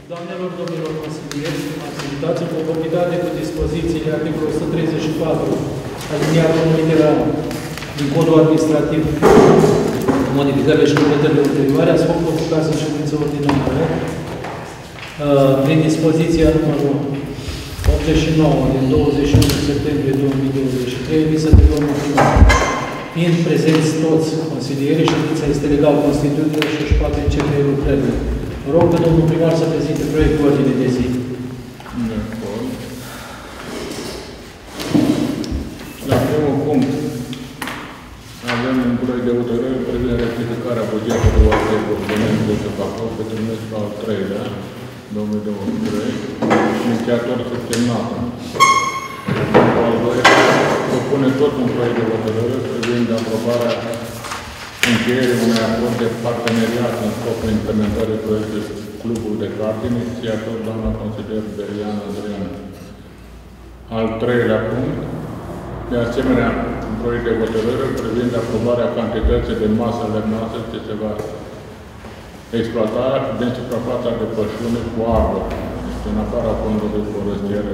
Doamnelor, domnilor consilieri, activitați în conformitate cu dispozițiile articolului 134, aliniatul 1 de la din Codul Administrativ, modificările și completările ulterioare, a fost convocați în ședință ordinară, prin dispoziția numărul 89 din 21 septembrie 2023, emisă de domnul primar. Fiind prezenți toți consilierii, ședința este legal constituită și își poate începe lucrările. Rog pe domnul primar să prezinte proiectul ordine de zi. La primul punct avem un proiect de hotărâre privind rectificarea bugetului Oartei de Bacău pe trimestrul al 3-lea, 2023, inițiator semnat. Al doilea propune tot un proiect de hotărâre privind aprobarea încheierii unui acord de parteneriat în scopul implementării proiectului Clubul de Karting, inițiator doamna consilier Berian Adrian. Al treilea punct, de asemenea, un proiect de hotărâre privind aprobarea cantității de masă lemnoasă ce se va exploata din suprafața de pășune cu arbori, în afara fondului forestiere,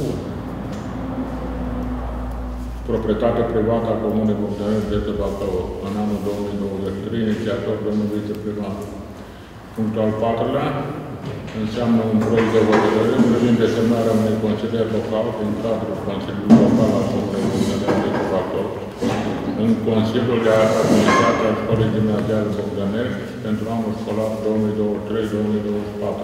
proprietate privată a Comunei Bogdanel de Bacău, în anul 2023, inițiator domnul viceprimar. Punctul al patrulea înseamnă un proiect de hotărâre privind desemnarea unui consilier local în cadrul Consiliului Local al Comunei Bogdanel de Bacău în Consiliul de Administrație al Școlii Gimnaziale Bogdanel pentru anul școlar 2023-2024.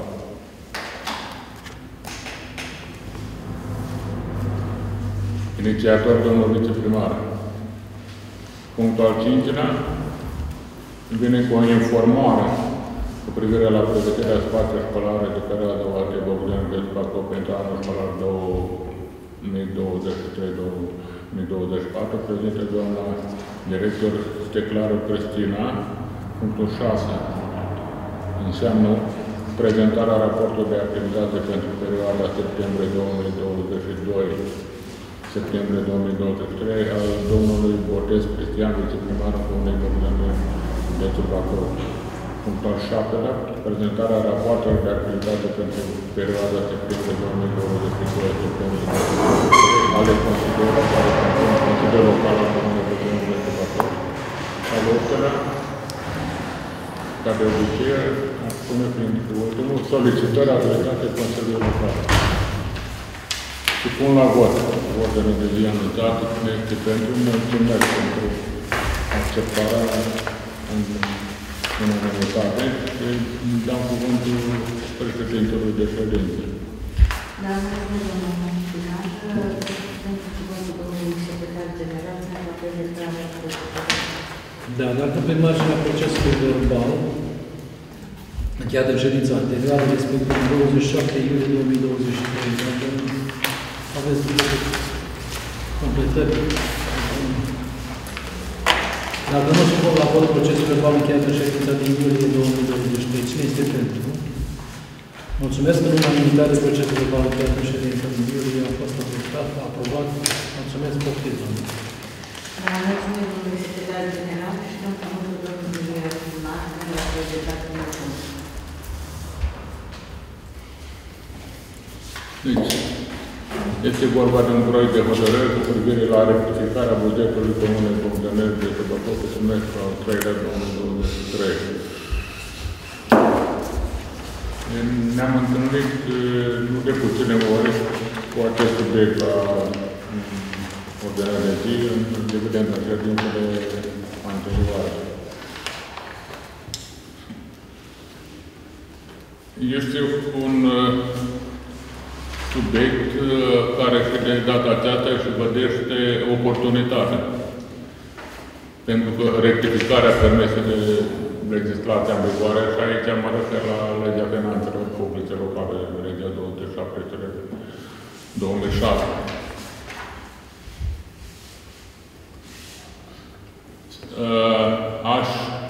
Inițiator domnul viceprimar. Punctul al 5-lea vine cu o informare cu privire la pregătirea spației școlare de perioada Oartei Bogdanel de Bacău pentru anul școlar 2023-2024, prezintă doamna director Steclară Cristina. Punctul 6 înseamnă prezentarea raportului de activitate pentru perioada septembrie 2022 septembrie 2023 al domnului Botez Cristian, viceprimarul Comunei Bogdanel de Bacău. Punctul al 7-lea, prezentarea rapoartelor de activitate pentru perioada septembrie 2022 septembrie 2023 ale consilierilor care compun Consiliul Local al Comunei Bogdanel de Bacău. Al 8-lea, ca de obicei, aș spune prin ultimul, solicitări adresate Consiliului Local. Și pun la vot. Ordinea de zi anunțată este pentru mulțumesc pentru acceptarea în unanimitate și dau cuvântul președintelui de ședință. Da, mulțumesc, domnul primar. Pentru cuvântul domnului secretar general, să ne prezentăm. Da, dacă pe marginea procesului verbal, încheiat în ședința anterioară, respectiv 27 iulie 2023, aveți completări. Dacă nu supun la vot procesul verbal încheiat în ședința din iulie 2023, cine este pentru? Mulțumesc. În unanimitate procesul verbal încheiat în ședința din iulie a fost adoptat, aprobat. Mulțumesc, poftiți, domnule. Mulțumesc, domnule secretar general, și dăm cuvântul domnului primar, care a prezentat primul punct. Este vorba de un proiect de hotărâre cu privire la rectificarea bugetului Comunei Bogdanel de Bacău pe semestrul al 3-lea 2023. Ne-am întâlnit nu de puține ori cu acest subiect la ordinea de zi, evident în ședințele anterioare. Este un subiect care și de data aceasta își vădește oportunitate. Pentru că rectificarea permisă de legislația în vigoare, și aici mă refer la legea finanțelor publice locale, legea 217/2006. Aș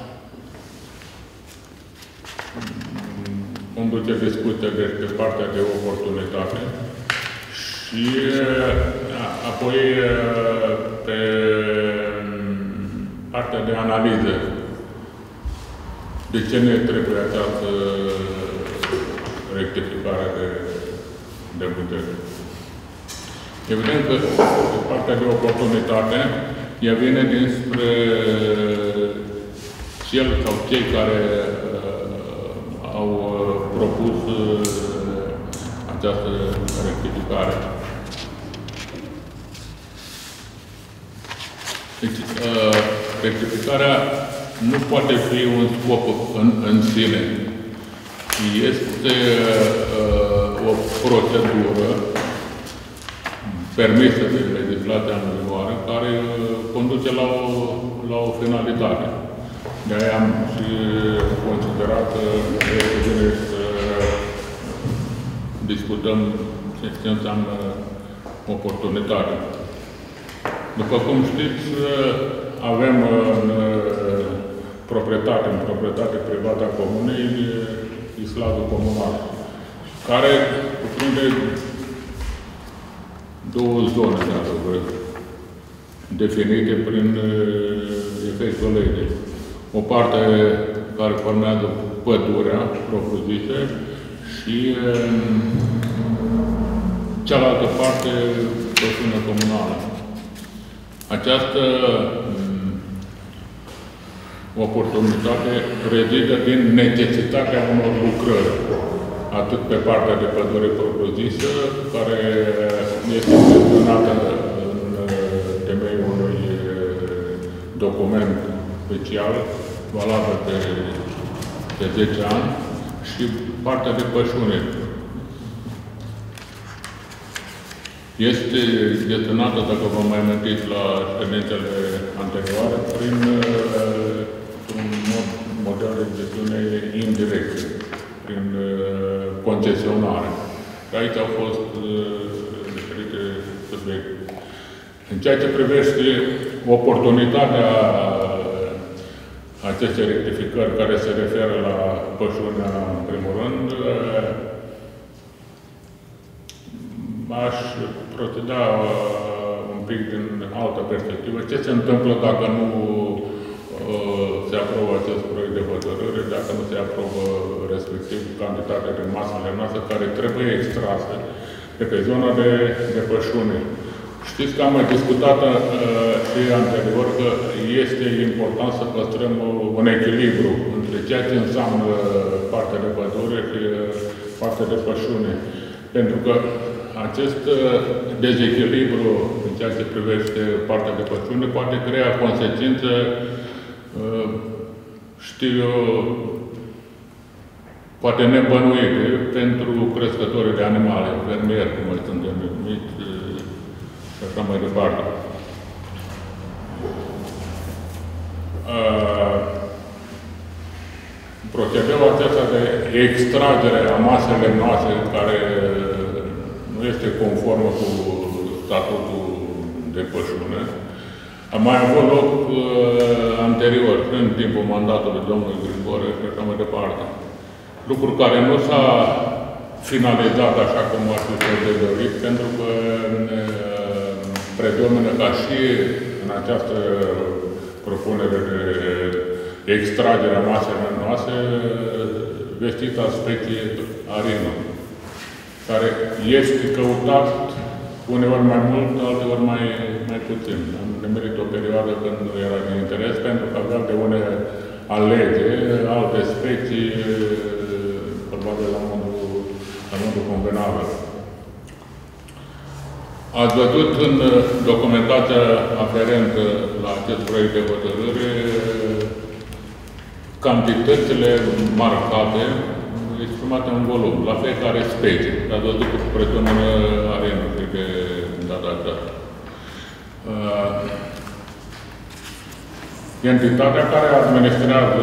conduce discuția despre partea de oportunitate și apoi pe partea de analiză. De ce ne trebuie această rectificare de buget. Evident că partea de oportunitate, ea vine dinspre cel sau cei care au propus această rectificare. Deci, rectificarea nu poate fi un scop în sine. Este o procedură permisă de legislația în vigoare care conduce la o finalitate. De-aia am și considerat că e bine să discutăm ce înseamnă oportunitate. După cum știți, avem în proprietate privată a comunei islavul comunal, care cuprinde două zone, definite prin efectul legii. O parte care formează pădurea propriu-zisă și cealaltă parte pășună comunală. Această oportunitate rezidă din necesitatea unor lucrări, atât pe partea de pădure propriu-zisă, care este gestionată în temeiul unui document special, valabil pe 10 ani, și partea de pășune. Este gestionată, dacă vă mai amintiți la ședințele anterioare, prin un model de gestiune indirect, prin concesionare. Aici au fost diferite subiecte. În ceea ce privește oportunitatea acestei rectificări care se referă la pășunea, în primul rând, aș proceda un pic din altă perspectivă. Ce se întâmplă dacă nu se aprobă acest proiect de hotărâre, dacă nu se aprobă respectiv cantitatea de masele noastre care trebuie extrase de pe zona de pășune. Știți că am mai discutat și anterior că este important să păstrăm un echilibru între ceea ce înseamnă partea de pădure și partea de pășune. Pentru că acest dezechilibru în ceea ce privește partea de pășune poate crea consecințe, știu eu, poate nebănuite pentru crescătorii de animale, fermieri, cum mai suntem numiți, și așa mai departe. Procedeul acesta de extragere a masele noastre, care nu este conformă cu statutul de pășune, a mai avut loc anterior, în timpul mandatului domnului Grigore și așa mai departe. Lucru care nu s-a finalizat așa cum ar fi fost de dorit, pentru că predomină ca și în această propunere de extragere a maselor noastre, vestita specie arină, care este căutat uneori mai mult, alteori mai puțin. Am nimerit o perioadă când nu era de interes, pentru că aveam de unde alege alte specii, probabil la modul convenabil. Ați văzut în documentația aferentă la acest proiect de hotărâre cantitățile marcate exprimate în volum, la fiecare specie. Ați văzut că predomină arenul, cred că data aceasta. Entitatea care administrează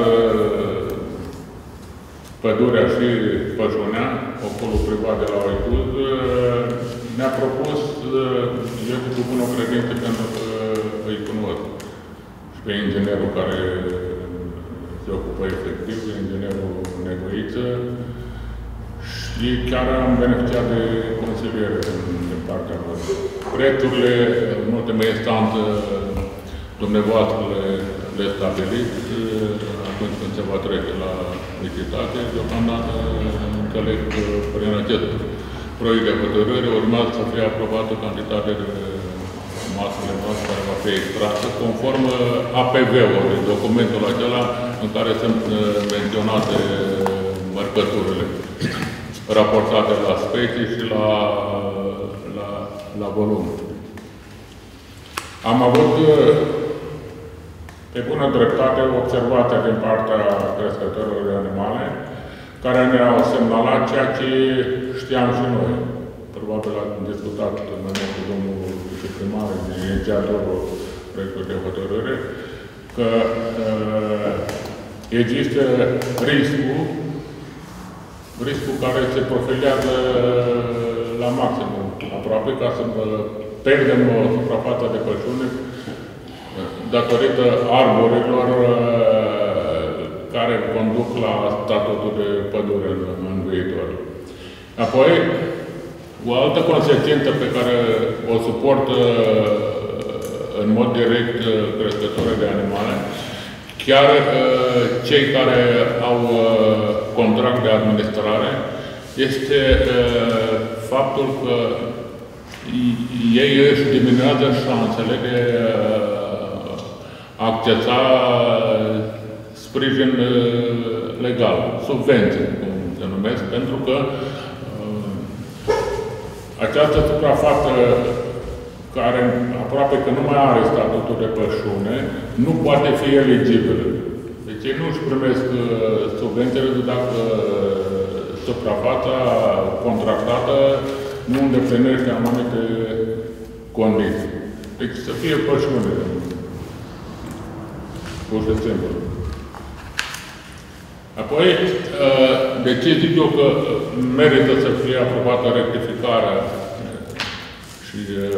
pădurea și pășunea, ocolul privat de la Oituz, ne-a propus, eu cu bună credință, pentru că îi cunosc și pe inginerul care se ocupă efectiv, inginerul Negoiță, și chiar am beneficiat de consiliere din partea lor. Prețurile, în ultima instanță, dumneavoastră le stabilit, atunci când se va trece la licitate. Deocamdată înțeleg că prin acest proiect de hotărâre urmează să fie aprobată cantitatea de masă lemnoasă care va fi extrasă, conform APV-ului, documentul acela în care sunt menționate mărcăturile raportate la specii și la volum. Am avut pe bună dreptate observația din partea crescătorilor de animale, care ne-au semnalat ceea ce știam și noi. Probabil am discutat mai mult cu domnul viceprimar, inițiatorul proiectului de hotărâre, că există riscul care se profilează la maximum, aproape ca să pierdem o suprafață de pășune datorită arborilor care conduc la statutul de pădure în viitor. Apoi, o altă consecință pe care o suportă în mod direct crescătorii de animale, chiar cei care au contract de administrare, este faptul că ei își diminuează șansele de a accesa sprijin legal, subvenții, cum se numesc, pentru că această suprafață care aproape că nu mai are statutul de pășune, nu poate fi eligibilă. Deci ei nu își primesc subvențiile dacă suprafața contractată nu îndeplinește anumite condiții. Deci să fie pășune. Pur și simplu. Apoi, de ce zic eu că merită să fie aprobată rectificarea și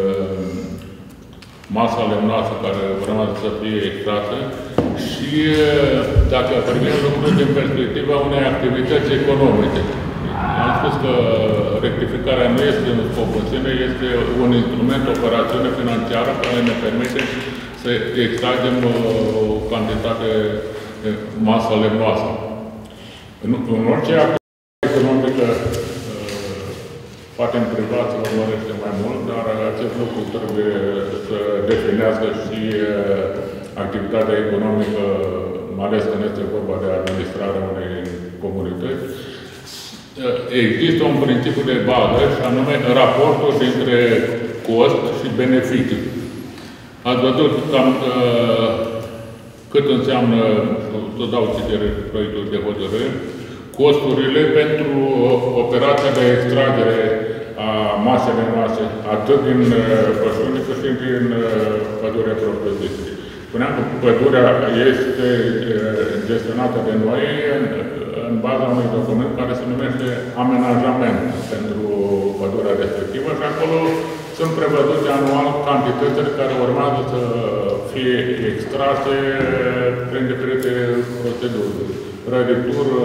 masa lemnoasă care urmează să fie extrasă și dacă privim lucrurile din perspectiva unei activități economice. Am spus că rectificarea nu este în scop în sine, este un instrument, o operațiune financiară care ne permite să extragem o cantitate de masă lemnoasă. În orice activitate economică, poate în privat se urmărește mai mult, dar acest lucru trebuie să definească și activitatea economică, mai ales când este vorba de administrarea unei comunități. Există un principiu de bază, și anume raportul dintre cost și beneficii. Ați văzut cam cât înseamnă, să dau citire proiectul de hotărâre, costurile pentru operația de extragere a masele noastre, atât din pășune cât și din pădurea propriu-zisă. Spuneam că pădurea este gestionată de noi în baza unui document care se numește amenajament pentru pădurea respectivă și acolo sunt prevăzute anual cantitățile care urmează să fie extrase prin diferite proceduri. Răditură,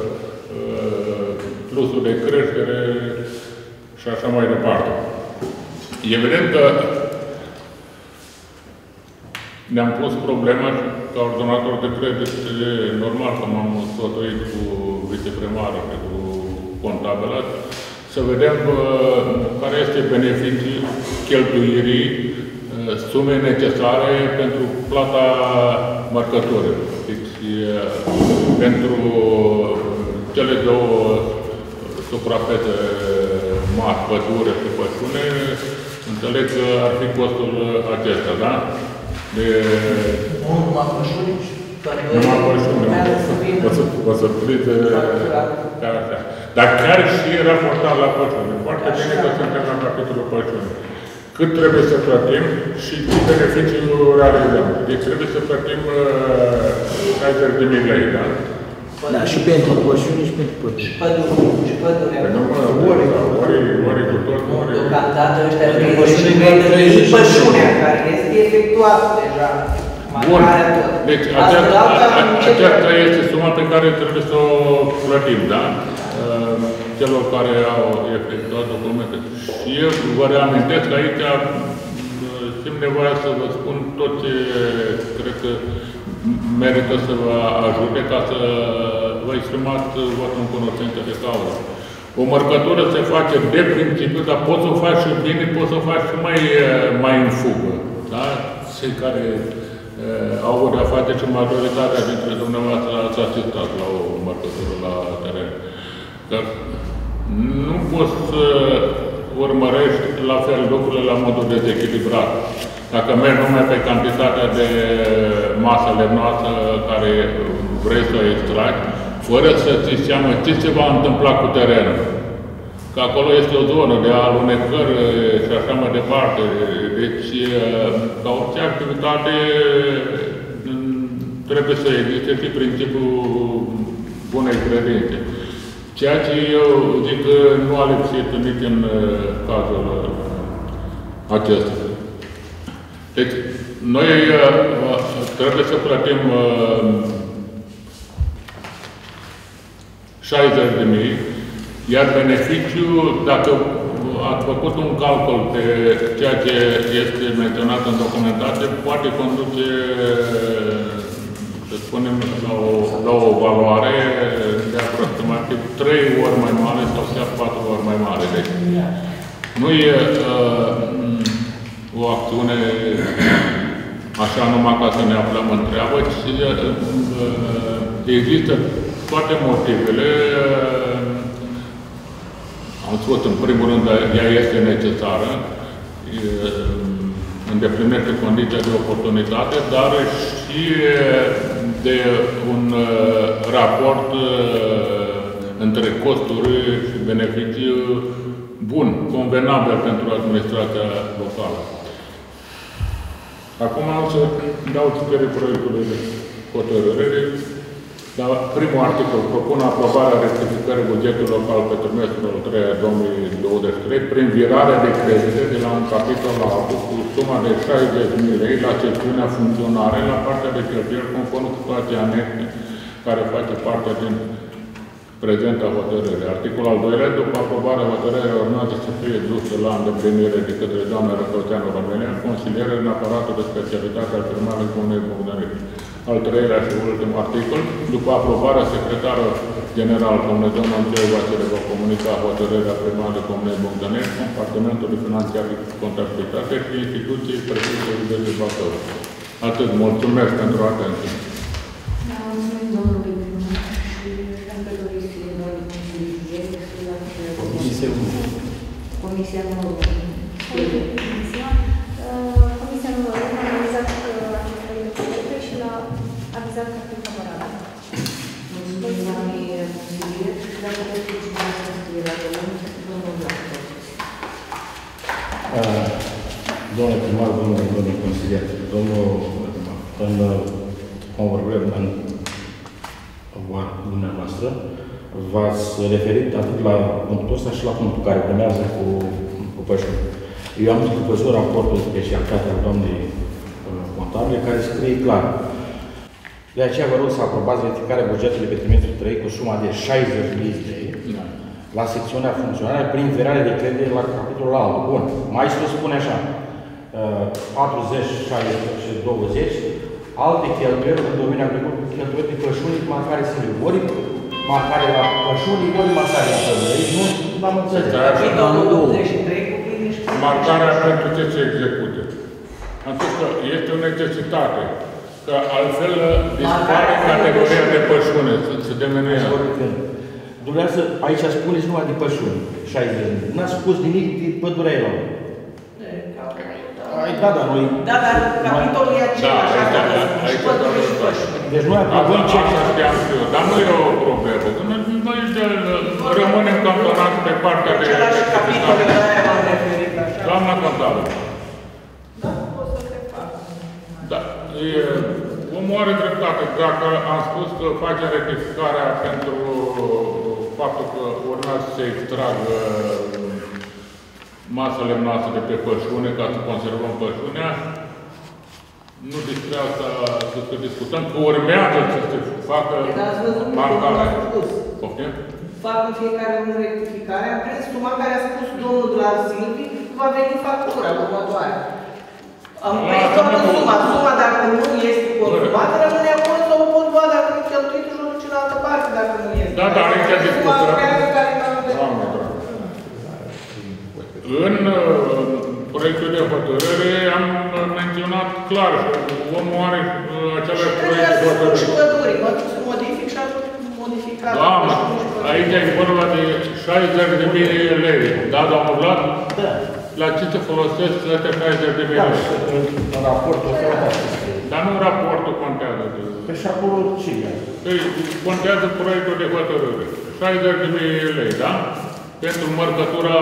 plusul de creștere și așa mai departe. Evident că ne-am pus problema ca ordonator de credit, normal că m-am sfătuit cu viceprimarul și cu contabilat, să vedem care este beneficiul cheltuirii sume necesare pentru plata marcătorilor. Deci, pentru cele două suprafețe mari, pădure și pășune, înțeleg că ar fi costul acesta, da? Nu numai pășuni, numai pășune. O să plize ca așa. Dar chiar și raportat la pășune. Foarte bine că suntem la capitolul pășune. Cât trebuie să plătim și ce beneficiu realizăm. Deci trebuie să plătim 60.000 lei, da? Da, și pentru pășuni și pentru pădure. Și pădure. Și pădure. Păi nu mă, ori cu tot, ori... Deocamdată ăștia trebuie pășunea care este efectuată deja. Bun. Deci aceasta este suma pe care trebuie să o plătim, da? Celor care au efectuat documente. Și eu vă reamintesc că aici simt nevoia să vă spun tot ce cred că merită să vă ajute ca să vă exprimați votul în cunoștință de cauză. O mărcătură se face de principiu, dar poți să o faci și bine, poți să o faci și mai în fugă. Da? Cei care au avut de-a face și majoritatea dintre dumneavoastră ați asistat la o mărcătură la teren. Dar nu poți să urmărești la fel lucrurile la modul dezechilibrat. Dacă mergi numai pe cantitatea de masă lemnoasă care vrei să o extragi, fără să ți seama ce se va întâmpla cu terenul. Că acolo este o zonă de alunecări și așa mai departe. Deci, ca orice activitate, trebuie să existe și principiul bunei credințe. Ceea ce eu zic că nu a lipsit nici în cazul acesta. Deci, noi trebuie să plătim 60.000, iar beneficiul, dacă ați făcut un calcul pe ceea ce este menționat în documentație, poate conduce, să spunem, la o valoare de aproximativ 3 ori mai mare sau chiar 4 ori mai mare. Deci, nu e o acțiune așa numai ca să ne aflăm în treabă, ci există toate motivele. Am spus, în primul rând, ea este necesară, îndeplinește condiția de oportunitate, dar și de un raport între costuri și beneficii bun, convenabil pentru administrația locală. Acum am să dau citire proiectului de hotărâre. La primul articol propun aprobarea rectificării bugetului local pe trimestrul 3 2023 prin virarea de credite de la un capitol la altul cu suma de 60.000 lei la secțiunea funcționare la partea de cheltuieli conform situației anexe care face parte din prezenta hotărâre. Articolul al doilea, după aprobarea hotărârii urmează să fie dusă la îndeplinire de către doamna Răcălțeanu România, consiliere în aparatul de specialitate al primarului Comunei Bogdanești. Al treilea și ultim articol, după aprobarea secretară general Comunei doamna Andrei Vasile va comunica hotărârea primarului Comunei Bogdanești, compartimentului financiar de contabilitate și instituției presuse de Bacău. Atât. Mulțumesc pentru atenție. Da, mulțumim domnului primar și dacă doriți să vă consilii la Comisia nouă. Comisia nouă a analizat acest proiect de proiecte și l-a avizat ca fiind favorabil. Mulțumim, doamnei consilier, și dacă doriți să scrie la domnul Vlad. Domnule primar, domnul consilier, în convorbirea în dumneavoastră, v-ați referit atât la punctul ăsta și la punctul care urmează cu pășuni. Eu am văzut raportul de specialitate al doamnei contabile, care scrie clar. De aceea vă rog să aprobați rectificarea bugetului pe trimestrul 3 cu suma de 60.000 de lei la secțiunea funcționare prin virare de credite la capitolul alt. Bun. Mai sus spune așa. 40, 60 și 20, alte cheltuieli în domeniul agriculturii, cheltuieli de pășuni, marcare singuri. Ori marcare la pășuni, ori marcare la pășuni. Nu am înțeles. Marcarea pentru ce se execute. Am spus că este o necesitate. Că altfel dispare categoria de pășune, se demenuiează. Dumneavoastră, aici spuneți numai de pășuni, 60.000. N-ați spus nimic de pădureilor. Da, dar noi... Da, dar capitolul e același, așa că și pădure și pășuni. Deci noi aprobăm ce... Dar nu e o problemă. Noi rămânem cantonați pe partea de... Același capitol, de-aia m-am referit așa. Doamna contabilă. Da, o să te fac. Da. Omul are dreptate. Dacă am spus că face rectificarea pentru faptul că urmează să se extragă masă lemnoasă de pe pășune ca să conservăm pășunea, nu despre asta să discutăm, că urmează să se facă marcare. Poftim? Fac în fiecare lună rectificare, am prins suma care a spus domnul de la Silvi, va veni factura următoare. Am prins toată suma. Suma, dacă nu este consumată, rămâne acolo sau o pot lua dacă nu cheltuit și o duce în altă parte, dacă nu este. Da, dar aici discutăm. În proiectul de hotărâre am menționat clar că omul are același proiect de hotărâre. Și păduri, mă duc să modific și atunci modificat. Da, aici e vorba de 60.000 de lei. Da, doamnă Vlad? Da. La ce se folosesc ăștia 60.000 de lei? În raportul ăsta, da. Dar nu raportul contează. Păi și acolo ce e? Păi contează proiectul de hotărâre. 60.000 de lei, da? Pentru mărcătura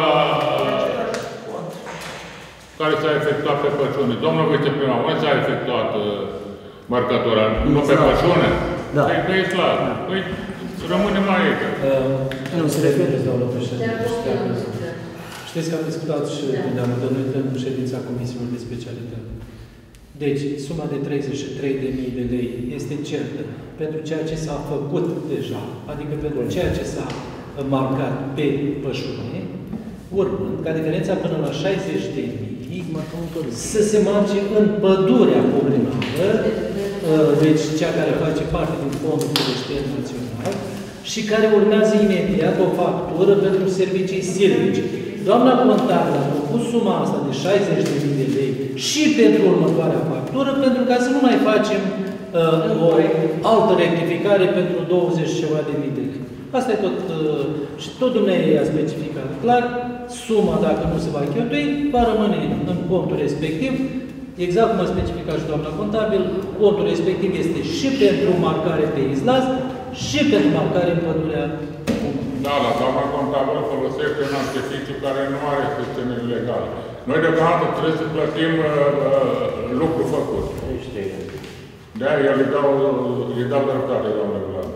care s-a efectuat pe pășune. Domnul viceprimar, unde s-a efectuat mărcătura? Nu pe pășune? Da. Păi e clar. Păi rămânem aici. Nu se referă, doamnă președinte. Știți că am discutat și dumneavoastră în ședința Comisiilor de Specialitate. Deci, suma de 33.000 de lei este certă pentru ceea ce s-a făcut deja, adică pentru ceea ce s-a marcat pe pășune, urmând ca diferența până la 60.000 să se marce în pădurea comunală, deci cea care face parte din Fondul Forestier Național și care urmează imediat o factură pentru servicii silvice. Doamna contabilă a propus suma asta de 60.000 de lei și pentru următoarea factură, pentru ca să nu mai facem o altă rectificare pentru 20 ceva de mii de lei. Asta e tot, și tot dumneavoastră a specificat clar, suma, dacă nu se va cheltui, va rămâne în contul respectiv, exact cum a specificat și doamna contabil, contul respectiv este și pentru marcare pe izlaz, și pentru marcare în pădurea. Da, la doamna contabilă folosește un artificiu care nu are susținere legală. Noi deocamdată trebuie să plătim lucru făcut. De-aia eu îi dau dreptate, doamne Vlad.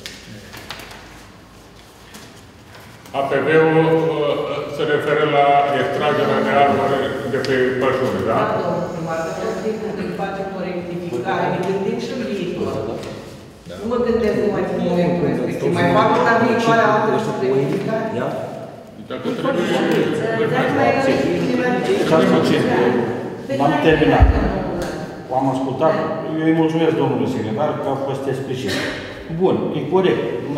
APV-ul se referă la extragerea de arbore de pe pășune, da? Da, domnul primar, că trebuie să facem o rectificare, ne gândim și în viitor. Nu mă gândesc numai în momentul respectiv. Mai fac una viitoare altă rectificare. Dacă trebuie... M-am terminat. Am ascultat. Eu îi mulțumesc domnului secretar că a fost explicit. Bun, e corect.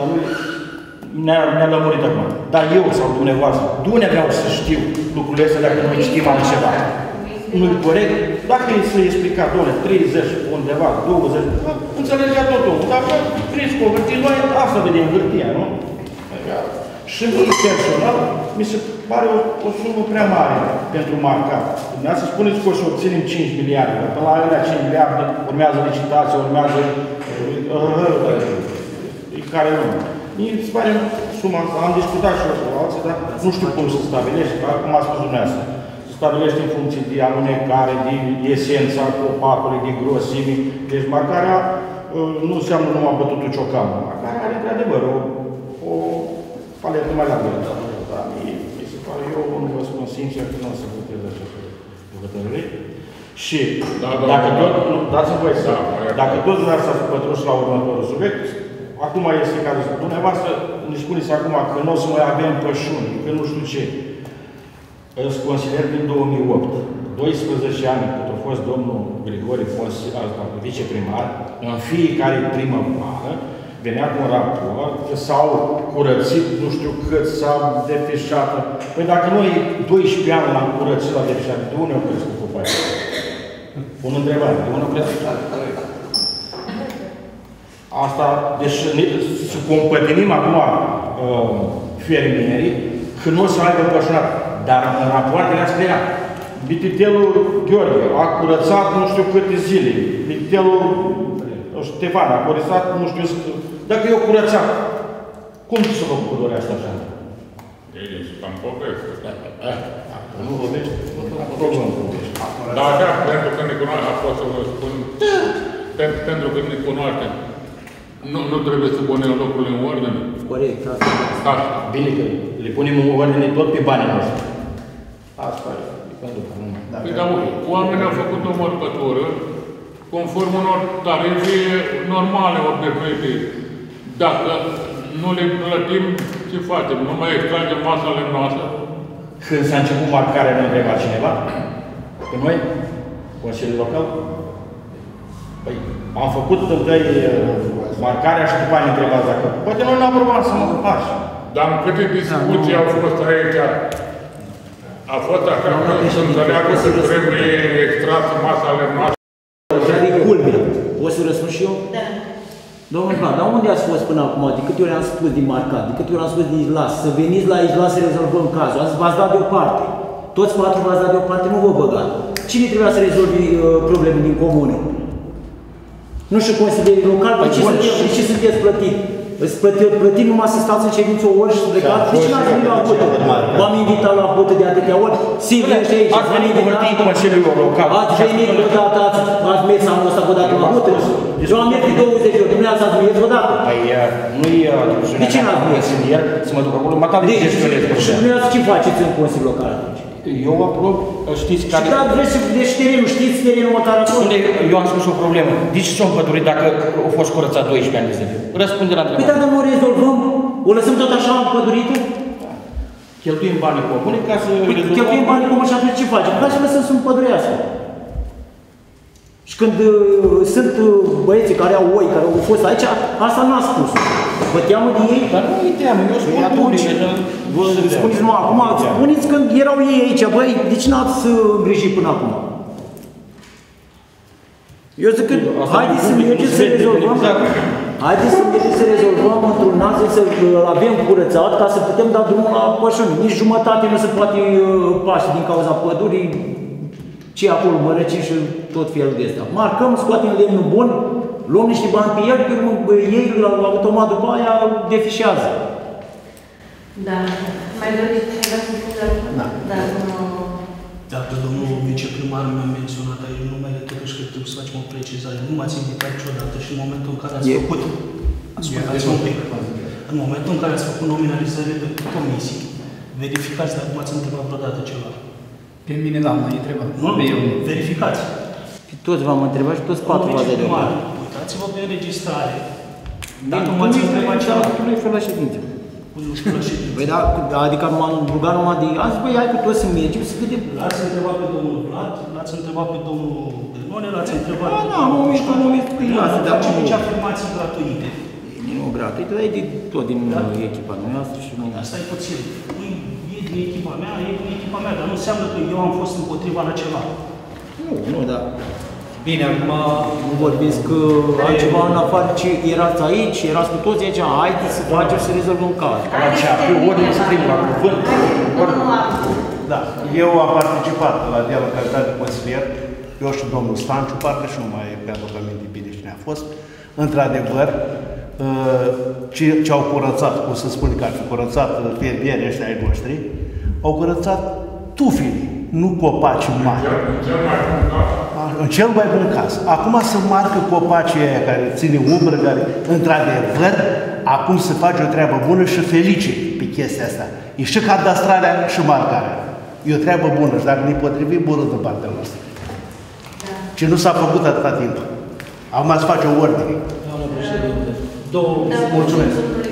Ne-a lămurit acum. Dar eu sau dumneavoastră, de unde vreau să știu lucrurile astea dacă nu știm altceva? Nu-i corect? Dacă e să explica, doamne, 30 undeva, 20, înțelegea tot omul. Dacă prins cu o hârtie, noi asta vedem hârtia, nu? Și mie personal, mi se pare o sumă prea mare pentru marcat. Dumneavoastră spuneți că o să obținem 5 miliarde, dar pe la alea 5 miliarde urmează licitație, urmează care nu. Mie se pare suma asta, am discutat și eu cu alții, dar nu știu cum se stabilește, cum a spus dumneavoastră. Se stabilește în funcție de alunecare, de esența copacului, de grosime. Deci marcarea nu înseamnă numai bătutul ciocanul. Marcarea are într-adevăr o paletă mai largă. Dar mi se pare, eu nu vă spun sincer că nu o să votez această hotărâre. Și dacă tot, dați-mi voie să, dacă tot dumneavoastră ați pătrus la următorul subiect, acum este cazul. Dumneavoastră ne spuneți acum că nu o să mai avem pășuni, că nu știu ce. Îți consider din 2008, 12 ani, cât a fost domnul Grigore viceprimar, în fiecare primăvară, venea cu un raport că s-au curățit, nu știu cât, s-au defișat. Păi dacă noi 12 ani l-am curățit la defișat, de unde au crescut copaii? Pun întrebare, de unde au crescut? Asta, deci să compătinim acum fermierii că nu o să aibă pășunat. Dar în rapoartele a scria, Bititelul Gheorghe a curățat nu știu câte zile, Bititelul Ștefan a curățat nu știu, dacă eu curățat, cum să vă cu dorea asta așa? Ei, cam poveste. Nu vorbește? Nu vorbește. Da, așa, pentru că ne cunoaște, a fost să vă spun, pentru că ne cunoaște. Nu trebuie să punem lucrurile în ordine? Corect, asta. Bine că le punem în ordine tot pe banii noștri. Asta e, pentru că nu. Păi, dar oamenii au făcut o mărcătură conform unor tarife normale, obișnuite. Dacă nu le plătim, ce facem? Nu mai extragem masa lemnoasă? Când s-a început marcarea, ne întreba cineva? Pe noi? Consiliul Local? Păi, am făcut marcarea și după aia ne întrebați dacă... Poate noi nu aprobam să mă faci. Dar în câte discuții au fost aici, a fost așa că să înțeleagă că trebuie extras masa lemnoasă. Care e culmea? Poți să răspund și eu? Da. Domnul Ivan, dar unde ați fost până acum? De câte ori am spus din marcat? De câte ori am spus din Ijlas? Să veniți la Ijlas să rezolvăm cazul. Azi v-ați dat deoparte. Toți patru v-ați dat deoparte, nu vă băgați. Cine trebuia să rezolvi probleme din comună? Nu știu, consilierii locali, de ce sunteți plătiți? Îți plătim numai să stați în ședință o oră și să plecați? De ce n-ați venit la votă? V-am invitat la votă de atâtea ori? Sigur și aici. Ați venit cu hârtii Consiliul Local. Ați venit odată, ați mers anul ăsta odată la votă? Eu am mers de 20 de ori, dumneavoastră ați mers odată? Păi, nu-i atribuțiunea de ce n-ați mers? Să mă duc acolo, mă de gestionez și dumneavoastră ce faceți în Consiliul Local atunci? Eu aprob, știți care... Și da, vreți să vedeți terenul, știți terenul măcar acolo? Eu am spus o problemă. De ce s-au împădurit dacă au fost curățat 12 ani de zile? Răspunde la întrebare. Păi dacă nu o rezolvăm, o lăsăm tot așa împădurită? Cheltuim banii comune ca să rezolvăm... Cheltuim banii comune și atunci ce facem? Hai să lăsăm să împădurească. Și când sunt băieții care au oi, care au fost aici, asta n-a spus. Vă teamă de ei? Dar nu îi teamă, eu spun atunci, vă spuneți numai acum, spuneți când erau ei aici, băi, de ce n-ați îngrijit până acum? Eu zic că haideți să mergem să rezolvăm, haideți să mergem să rezolvăm într-un an, să-l avem curățat, ca să putem da drumul la pășuni. Nici jumătate nu se poate paște din cauza pădurii, ce acolo mărăcini și tot felul de ăsta. Marcăm, scoatem lemnul bun, luăm niște bani pe el, pe urmă ei la automat după aia defișează. Da. Mai doriți ceva să spun la Da. Da, Dacă domnul viceprimar mi-a menționat aici numele, totuși că trebuie să facem o precizare. Nu m-ați invitat niciodată și în momentul în care ați făcut... Ascultați un pic. În momentul în care ați făcut nominalizările de comisii, verificați dacă m-ați întrebat vreodată ceva. Pe mine da, m-ai întrebat. Nu, verificați. Toți v-am întrebat și toți patru v-ați dat deoparte. Uitați-vă pe înregistrare. Dacă m-ați întrebat ceva... Nu-i fel la ședință. Nu știu la ședință. Păi da, adică m-am rugat numai de azi, băi, hai că toți să mergem să vedem. L-ați întrebat pe domnul Vlad, l-ați întrebat pe domnul Benone, l-ați întrebat pe Da, am omis, dar face nici afirmații gratuite. Nu gratuite, dar e de tot din echipa noastră și noi. Asta e puțin. E din echipa mea, dar nu înseamnă că eu am fost împotriva la ceva. Nu, dar... Bine, acum nu vorbesc altceva în afară ce erați aici, erați cu toți aici, haideți să facem să rezolvăm cazul. Ori ne scrim la cuvânt, ori... Da, eu am participat la dialog în calitate de consilier, eu și domnul Stanciu, parcă și nu mai mi-aduc aminte bine cine a fost. Într-adevăr, ce au curățat, cum să spun că ar fi curățat fermierii ăștia ai noștri, au curățat tufile, nu copaci mari. În cel mai bun caz. Acum se marcă copacii aia care ține umbră, care, într-adevăr, acum se face o treabă bună și felice pe chestia asta. E și cadastrarea și marcarea. E o treabă bună și dacă ne potrivim, bună de partea noastră. Ce nu s-a făcut atâta timp. Acum se face o ordine. Doamnă președinte, mulțumesc.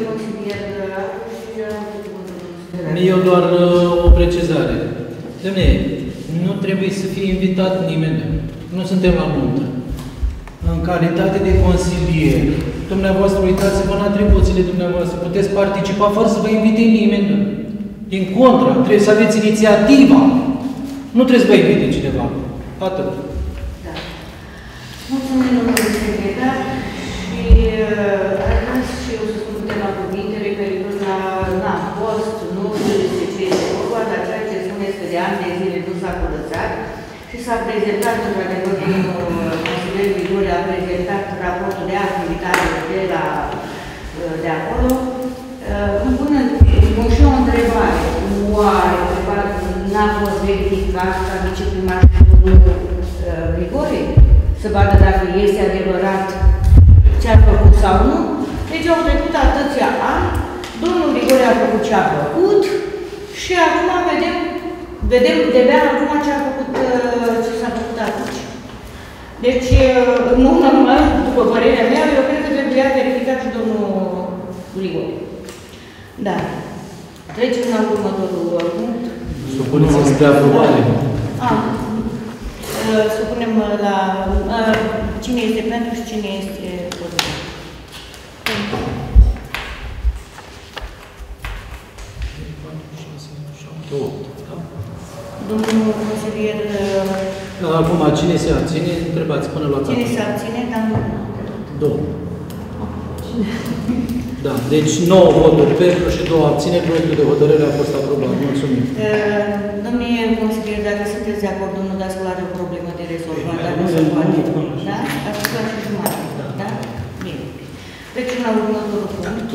Eu doar o precizare. Dom'le, nu trebuie să fie invitat nimeni. Nu suntem la nuntă. În calitate de consilier, dumneavoastră uitați-vă în atribuțiile dumneavoastră. Puteți participa fără să vă invite nimeni. Din contră, trebuie să aveți inițiativa. Nu trebuie să vă invite cineva. Atât. Da. Mulțumim, domnule secretar. Și aș vrea și eu să spun câteva cuvinte referitor la n-a fost, nu știu despre ce este vorba, dar ceea ce spuneți că de ani de zile nu s-a curățat și s-a prezentat, într-adevăr, domnul consilier Grigore a prezentat raportul de activitate de acolo. Îmi pun și o întrebare. Oare n-a fost verificat ca viceprimar și domnul Grigore să vadă dacă este adevărat ce a făcut sau nu? Deci au trecut atâția ani, domnul Grigore a făcut ce a făcut și acum vedem de-abia acum ce s-a făcut atunci. Deci, nu normal, după părerea mea, eu cred că trebuia verificat și domnul Grigore. Da. Trecem la următorul punct. Supuneți spre aprobare. supunem la cine este pentru și cine este împotriva. Domnul consilier... Acum, cine se abține? Întrebați până la Cine se abține? Două. Da, deci 9 voturi pentru și 2 abțineri, proiectul de hotărâre a fost aprobat. Mulțumim. Domnule consilier, dacă sunteți de acord, domnul Dascăl are o problemă de rezolvat, dacă nu se poate. Da? Ați la și jumătate. Da? Bine. Trecem la următorul punct.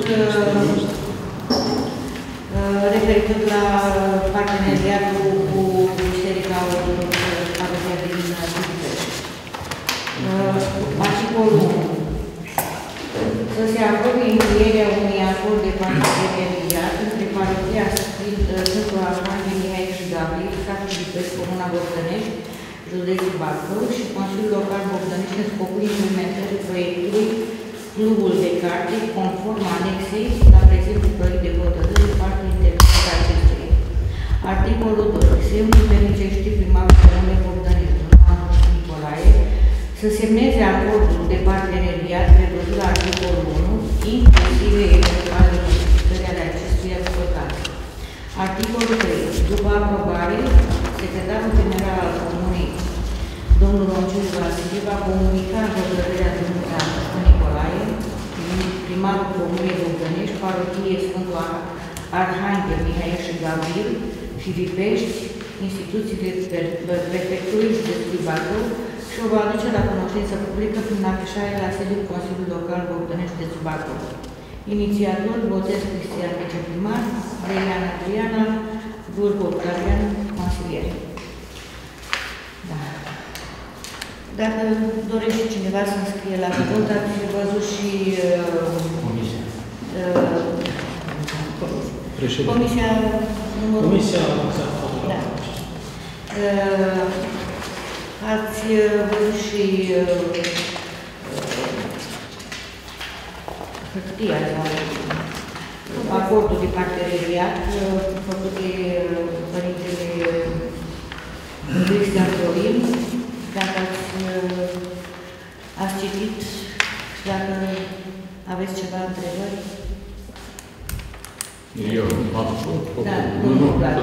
Referitor la parteneriatul cu Biserica Ortodoxă Parohia din București. Articolul 1. Să se aprobe încheierea unui acord de parteneriat între Parohia Sfântul Arhanghel Mihai și Gabriel, satul Lipesc, Comuna Bogdănești, județul Bacău și Consiliul Local Bogdănești în scopul implementării proiectului Clubul de Carte, conform anexei la prezentul proiect de hotărâre, parte intermediată acesteia. Articolul 2. Semnul permicește primarul Comunei Bogdănești, Roman Nicolae, să semneze acordul de parteneriat prevăzut la articolul 1, inclusiv eventuale modificări ale acestuia dupătate. Articolul 3. După aprobare, secretarul general al Comunei, domnul Ronciu Vasile, va comunica în hotărârea domnului Nicolae, primarul Comunei Bogdănești, Parohie Sfântul Arhanghel Mihai și Gabriel și Lipești, instituțiile prefecturii județului Bacău, și o va aduce la cunoștință publică prin afișare la sediul Consiliului Local Bogdănești județul Bacău. Inițiator, Botez Cristian viceprimar, Adriana Adriana, Burgo Octavian, consilier. Da. Dacă dorește cineva să înscrie la vot, ar fi văzut și Comisia numărul... Comisia, da. Ați văzut și hârtia acordul de parteneriat făcut de părintele Cristian Florin. Dacă ați citit, dacă aveți ceva întrebări. Eu am Da, nu,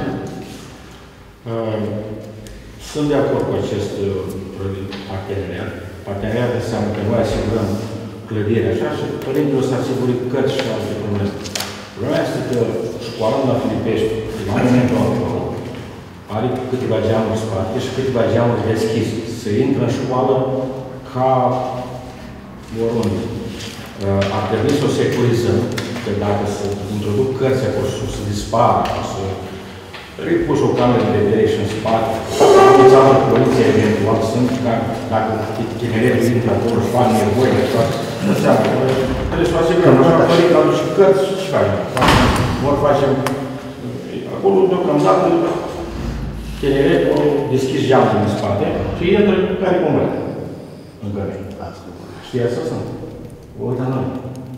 Sunt de acord cu acest parteneriat. Parteneriat înseamnă că noi asigurăm clădirea așa și părintele o să asigure cărți și alte probleme. Problema este că școala la Filipești, la momentul actual, are câteva geamuri sparte și câteva geamuri deschise. Se intră în școală ca oriunde. Ar trebui să o securizăm, că dacă se introduc cărți acolo și să dispară, să repuși o cameră de vedere și în spate, înțeamnă poliția eventual, sunt, dacă tineretul intră acolo și fac nevoie de toate, înseamnă, trebuie să o asigurăm. Așa, părinte, aduce cărți și face. Vor facem, acolo, deocamdată, tineretul deschis geamul în spate și intră care comune. În care. Știați sau sunt? O uitam noi.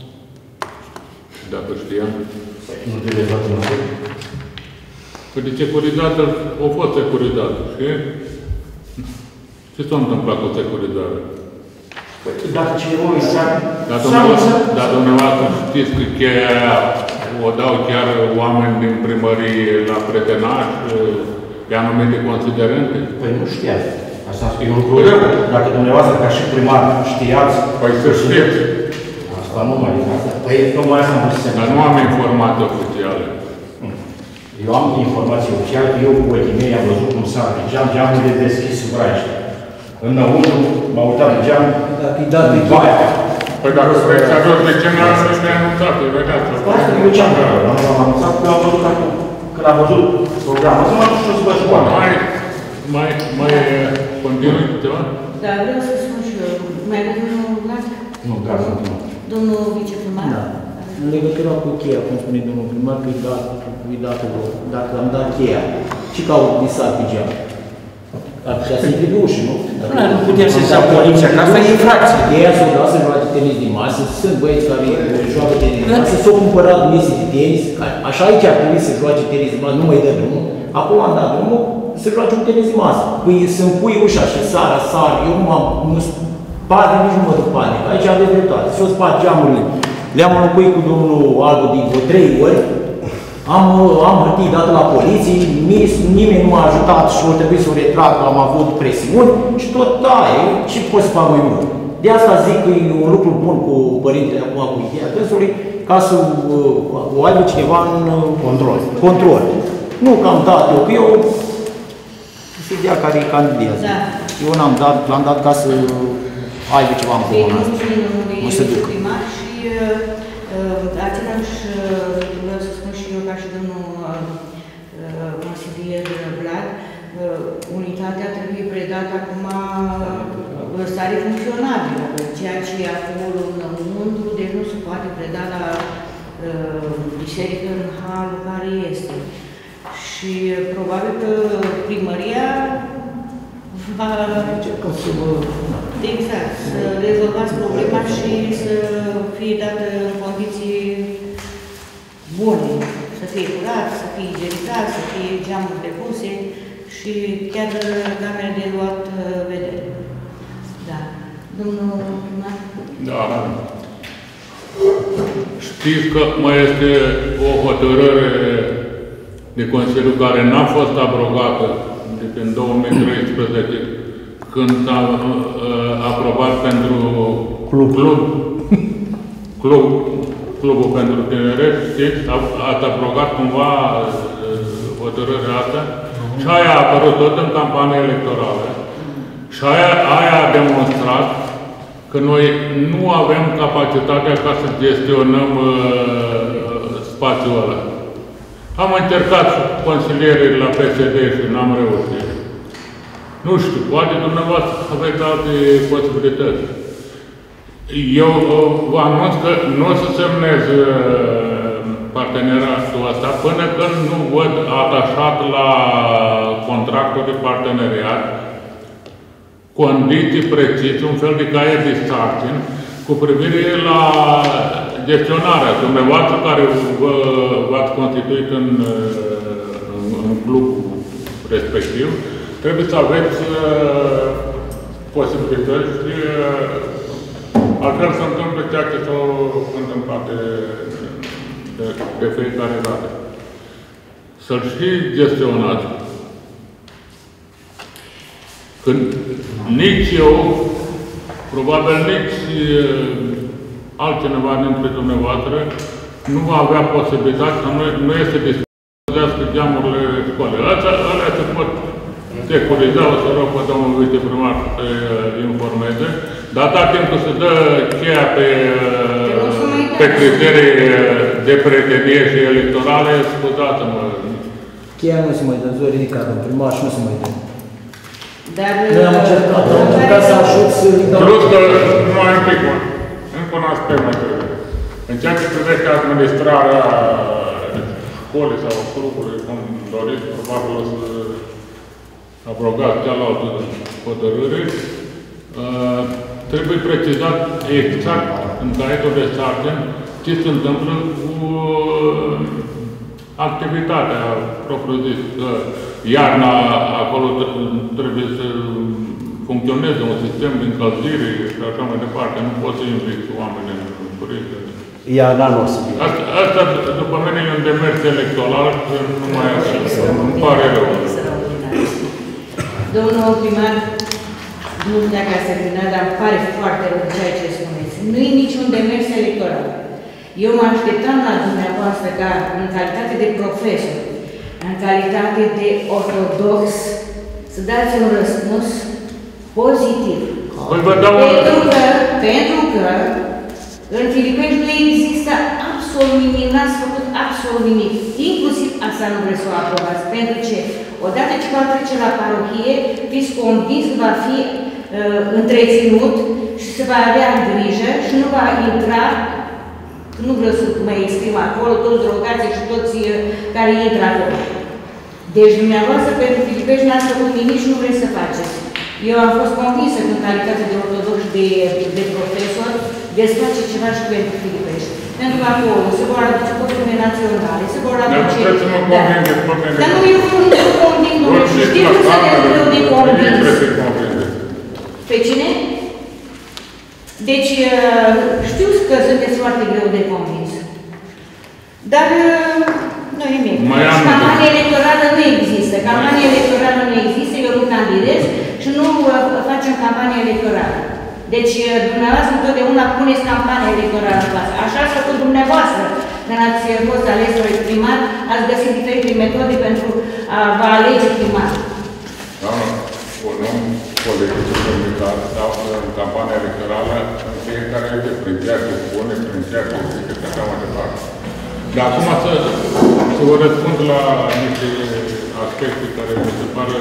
Dacă știam. Nu trebuie toată măsură. Păi de securizată, o fost securizată, știi? Ce s-a întâmplat cu securizarea? Dacă cineva înseamnă... Dar dumneavoastră știți că cheia o dau chiar oameni din primărie la pretenaș, pe anumite considerente? Păi nu știați. Asta e un lucru rău. Dacă dumneavoastră, ca și primar, știați... Păi să știți. Asta nu mai e asta. Păi nu mai am vrut să... Dar nu am informații oficiale. Eu am informații oficiale, că eu cu ochii mei am văzut cum s-a geamul de deschis vraiște. Înăuntru, m-a uitat de geam, în baia. Păi dacă vreți să aveți de ce n-am anunțat, vedeați. Asta eu ce-am anunțat, că am văzut acum. Când am văzut programul, să mă duc și o să vă școală. Mai continui ceva? Da, vreau să spun și eu. Mai avem domnul Vlad? Nu, gata, nu. Domnul viceprimar? Da. În legătură cu cheia, cum spune domnul primar, că dacă am dat cheia, ce caut disat pe geam? Ar putea să intre pe ușă, nu? Nu putem să ziua poliția, că asta e infracție. Cheia s-o dau să joace tenis din masă, sunt băieți care joacă tenis din masă, s-au cumpărat mese de tenis, așa aici ar trebui să joace tenis din masă, nu mai dă drumul. Acolo am dat drumul, să joace un tenis masă. Păi să-mi pui ușa și sar, eu nu am, pade, nici nu mă duc panică. Aici aveți dreptate. Și-o spart geamurile. Le-am înlocuit cu domnul Albu din vreo 3 ori. Am hârtii dată la poliție, nimeni nu m-a ajutat și o trebuie să o retrag, am avut presiuni și tot taie. Ce pot să fac mai mult? De asta zic că e un lucru bun cu părintele acum, cu ideea dânsului, ca să o aibă cineva în control. Nu că am dat eu, că eu sunt ideea care candidează. Da. Eu l-am dat ca să aibă ceva în comun asta. Nu se ducă. Și același vreau să spun și eu ca și domnul consilier Vlad, unitatea trebuie predată acum stare funcționabilă, ceea ce e acolo înăuntru, deci nu se poate preda la biserică în halul care este. Și probabil că primăria va exact, să rezolvați problema și să fie dată în condiții bune, să fie curat, să fie igienizat, să fie geamuri depuse și chiar camere de luat vedere. Da. Domnul primar? Da. Știți că mai este o hotărâre de Consiliu care n-a fost abrogată de prin 2013, când s-a aprobat pentru clubul pentru tineret, știți? Ați abrogat cumva hotărârea asta și aia a apărut tot în campanie electorală și aia a demonstrat că noi nu avem capacitatea ca să gestionăm spațiul ăla. Am încercat consilierii la PSD și n-am reușit. Nu știu, poate dumneavoastră aveți alte posibilități. Eu vă anunț că nu o să semnez parteneriatul ăsta până când nu văd atașat la contractul de parteneriat condiții precise, un fel de caiet de sarcini cu privire la gestionarea. Dumneavoastră care v-ați constituit în clubul respectiv, trebuie să aveți posibilități, altfel se întâmplă ceea ce s-a întâmplat de fiecare dată. Să-l și gestionați. Când nici eu, probabil nici altcineva dintre dumneavoastră nu va avea posibilitate, nu este dispozească geamurile școlii. Alea se pot securiza, o să rog pe domnul viceprimar să se informeze, dar atâta timp cât se dă cheia pe criterii de prietenie și electorale, scuzați-mă. Cheia nu se mai dă, zori ridicat, în primar și nu se mai dă. Noi am încercat să ajut să ridică. Plus că nu ai un pic, încă un aspect mai trebuie. În ceea ce privește administrarea școlii sau clubului, cum doriți, probabil o să abrogați cealaltă hotărâre, trebuie precizat exact în caietul de sarcini ce se întâmplă cu activitatea propriu-zis. Iarna acolo trebuie să funcționeze un sistem de încălzire și așa mai departe. Nu poți să inviți oamenii în curistă. Iarna nu o să fie. Asta, după mine, e un demers electoral, nu mai așa. Îmi pare rău. Domnul primar, nu știu dacă ați terminat, dar îmi pare foarte rău ceea ce spuneți. Nu e niciun demers electoral. Eu mă așteptam la dumneavoastră ca, în calitate de profesor, în calitate de ortodox, să dați un răspuns pozitiv. Pentru că în Filipești nu există absolut nimic, n-ați făcut absolut nimic. Inclusiv asta nu vreți să o aprobați. Pentru ce? Odată ce va trece la parohie, fiți convins că va fi întreținut și se va avea grijă și nu va intra, nu vreau să mă exprim acolo, toți drogații și toți care intră acolo. Deci dumneavoastră pentru Filipești n-ați făcut nimic și nu vreți să faceți. Eu am fost convinsă că în calitate de ortodox de profesor veți face ceva și pentru Filipești. Pentru că acolo se vor aduce costume naționale, se vor aduce... Dar nu eu nu conving domnule, știu că sunteți greu de convins. Pe cine? Deci, știu că sunteți foarte greu de convins. Dar, nu nimic. Campania electorală nu există. Campania electorală nu există, eu nu candidez și nu facem campanie electorală. Deci, dumneavoastră întotdeauna puneți campania electorală în față. Așa ați făcut dumneavoastră. Când ați fost ales primar, ați găsit diferite metode pentru a vă alege primar. Doamnă, punem politicii comunitare sau în campania electorală în fiecare zi, prin ceea ce spune, prin ceea ce zice, și așa mai departe. Dar acum să vă răspund la niște aspecte care mi se pare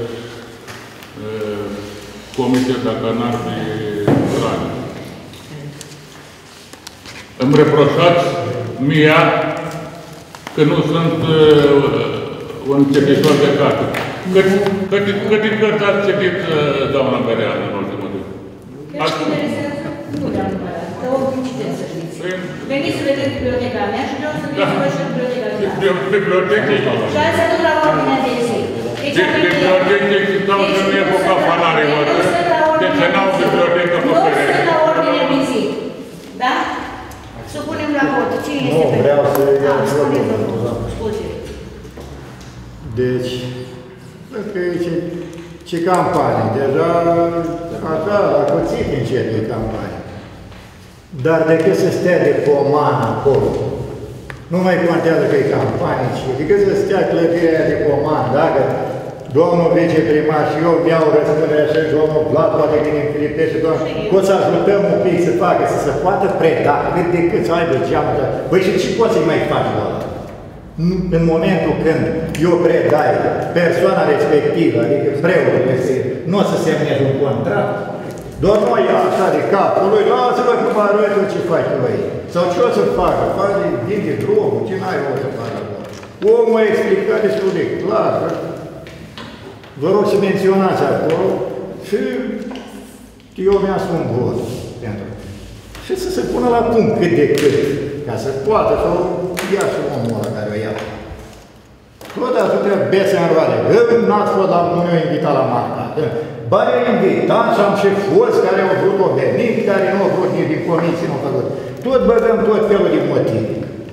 comisie dacă n-ar fi strani. Îmi reproșați mie că nu sunt un cititor de carte. Câte cărți ați citit, doamna Berean, în ultimul timp? Nu, doamna Berean, că oricum citesc, să știți. Veniți să vedeți biblioteca mea și vreau să vedeți vă și biblioteca mea. Și azi se duc la ordinea de zi. Bibliotece existau și în epoca Fanarilor. Deci n-au bibliotecă pe care... Nu sunt la ordinea de zi. Da? Supunem la vot. Cine este pe... Nu, vreau să iau și Scuze. Deci, ce campanie? Deja, așa, a cuțit încet de campanie. Dar decât să stea de pomană acolo, nu mai contează că e campanie, ci decât să stea clădirea aia de pomană, dacă domnul viceprimar și eu mi-au răspunderea și domnul Vlad poate că ne înfilipește, pot să ajutăm un pic să facă, să se poată preda, cât de cât să aibă geamul. Băi, și ce poți să-i mai faci la ăla? În momentul când eu predai persoana respectivă, adică preotul respectiv, nu o să semnezi un contract, doar noi așa de capul lui, lasă-vă că mă arăt ce faci noi. Sau ce o să facă? Faci din de drumul, ce n-ai o să facă acolo? Omul a explicat destul de clar. Vă rog să menționați acolo și eu mi-am spun vot pentru. Și să se pună la punct cât de cât, ca să poată să ia și omul ăla care o ia. Tot atâtea bețe în roade. N-ați fost la, nu mi-au invitat la marca. Ba i-au invitat și am și fost care au vrut o venit, care nu au vrut nici din comisie, nu au făcut. Tot băgăm tot felul de motive.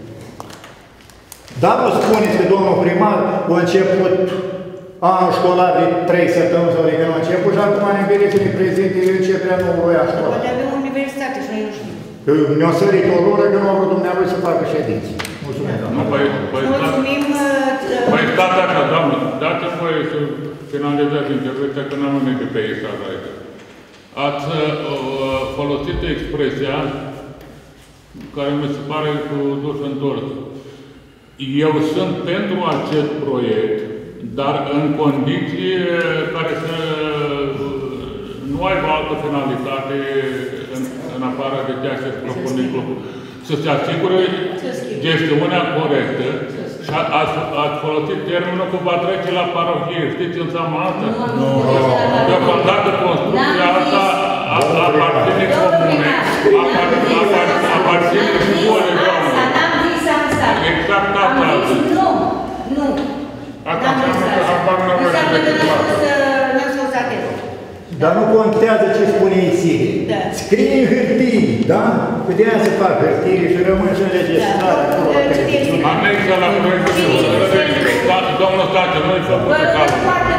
Dar nu spuneți că domnul primar a început anul școlar de 3 săptămâni sau de când a început și acum ne vede să ne prezinte începerea nouă a școală. Poate avem o universitate și noi nu știm. Mi-a sărit o loră că nu au vrut dumneavoastră să facă ședinți. Mulțumesc, doamnă. Mulțumim. Păi stați așa, doamnă, dați-mi voie să finalizați intervenția, că n-am venit de pe peisaj aici. Ați folosit expresia care mi se pare cu dus întors. Eu sunt pentru acest proiect, dar în condiții care să nu aibă altă finalitate în afară de ceea ce se propune clubul. Să se asigure gestiunea corectă și ați folosit termenul că va trece la parohie. Știți ce înseamnă asta? Nu. Deocamdată construcția asta aparține comune, aparține școli, doamne. Exact asta. Nu. Asta înseamnă că habar nu avem decât la asta. Dar nu contează ce spune Isidie. Da. Scrie în hârtii, da? Putea să fac hârtii și rămân și înregistrare acolo. Anexa la proiectul de hotărâre. Domnul Stace, noi făcut pe calul.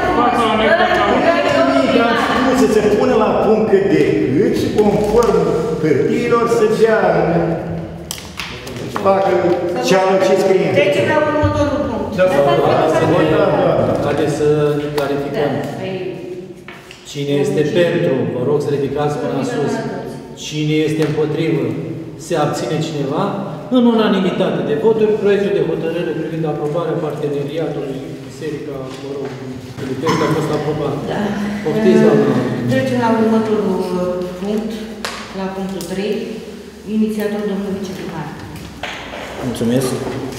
Să se pună la punct cât de cât și conform hârtiilor să dea să facă cealaltă ce scrie. Trecem la următorul punct. Haideți să clarificăm. Cine este pentru, vă rog să ridicați până sus. Cine este împotrivă, se abține cineva, în unanimitate de voturi, proiectul de hotărâre privind aprobarea parteneriatului Biserica, vă rog, Filipești a fost aprobat. Da. Poftiți, doamna. Trecem la următorul punct, la punctul 3, inițiator domnul viceprimar. Mulțumesc.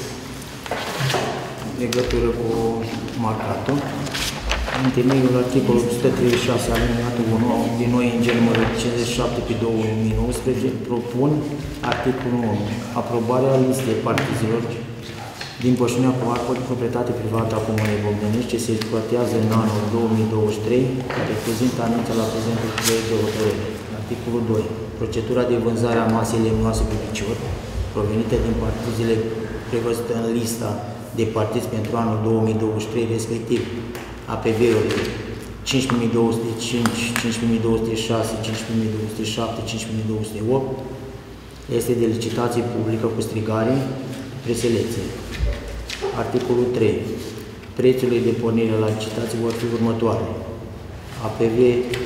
Legătură cu marcatul. În temeiul articolul 136 alineatul 1 din noi în numărul 57 pe 2019 propun articolul 1. Aprobarea listei partizilor din pășunea cu apă de proprietate privată a Comunei Bogdănești, ce se exploatează în anul 2023, care prezintă anunța la prezentul proiect de hotărâre. Articolul 2. Procedura de vânzare a masei lemnoase pe picior, provenite din partizele prevăzute în lista de partizi pentru anul 2023, respectiv APV-urile 5205, 5206, 5207, 5208, este de licitație publică cu strigare preselecție. Articolul 3. Prețurile de pornire la licitație vor fi următoare. APV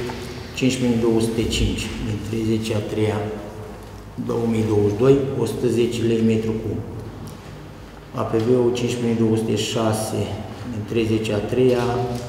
5205 din 30/3/2022, 110 lei metru cub. APV-ul 5206 din 30/3,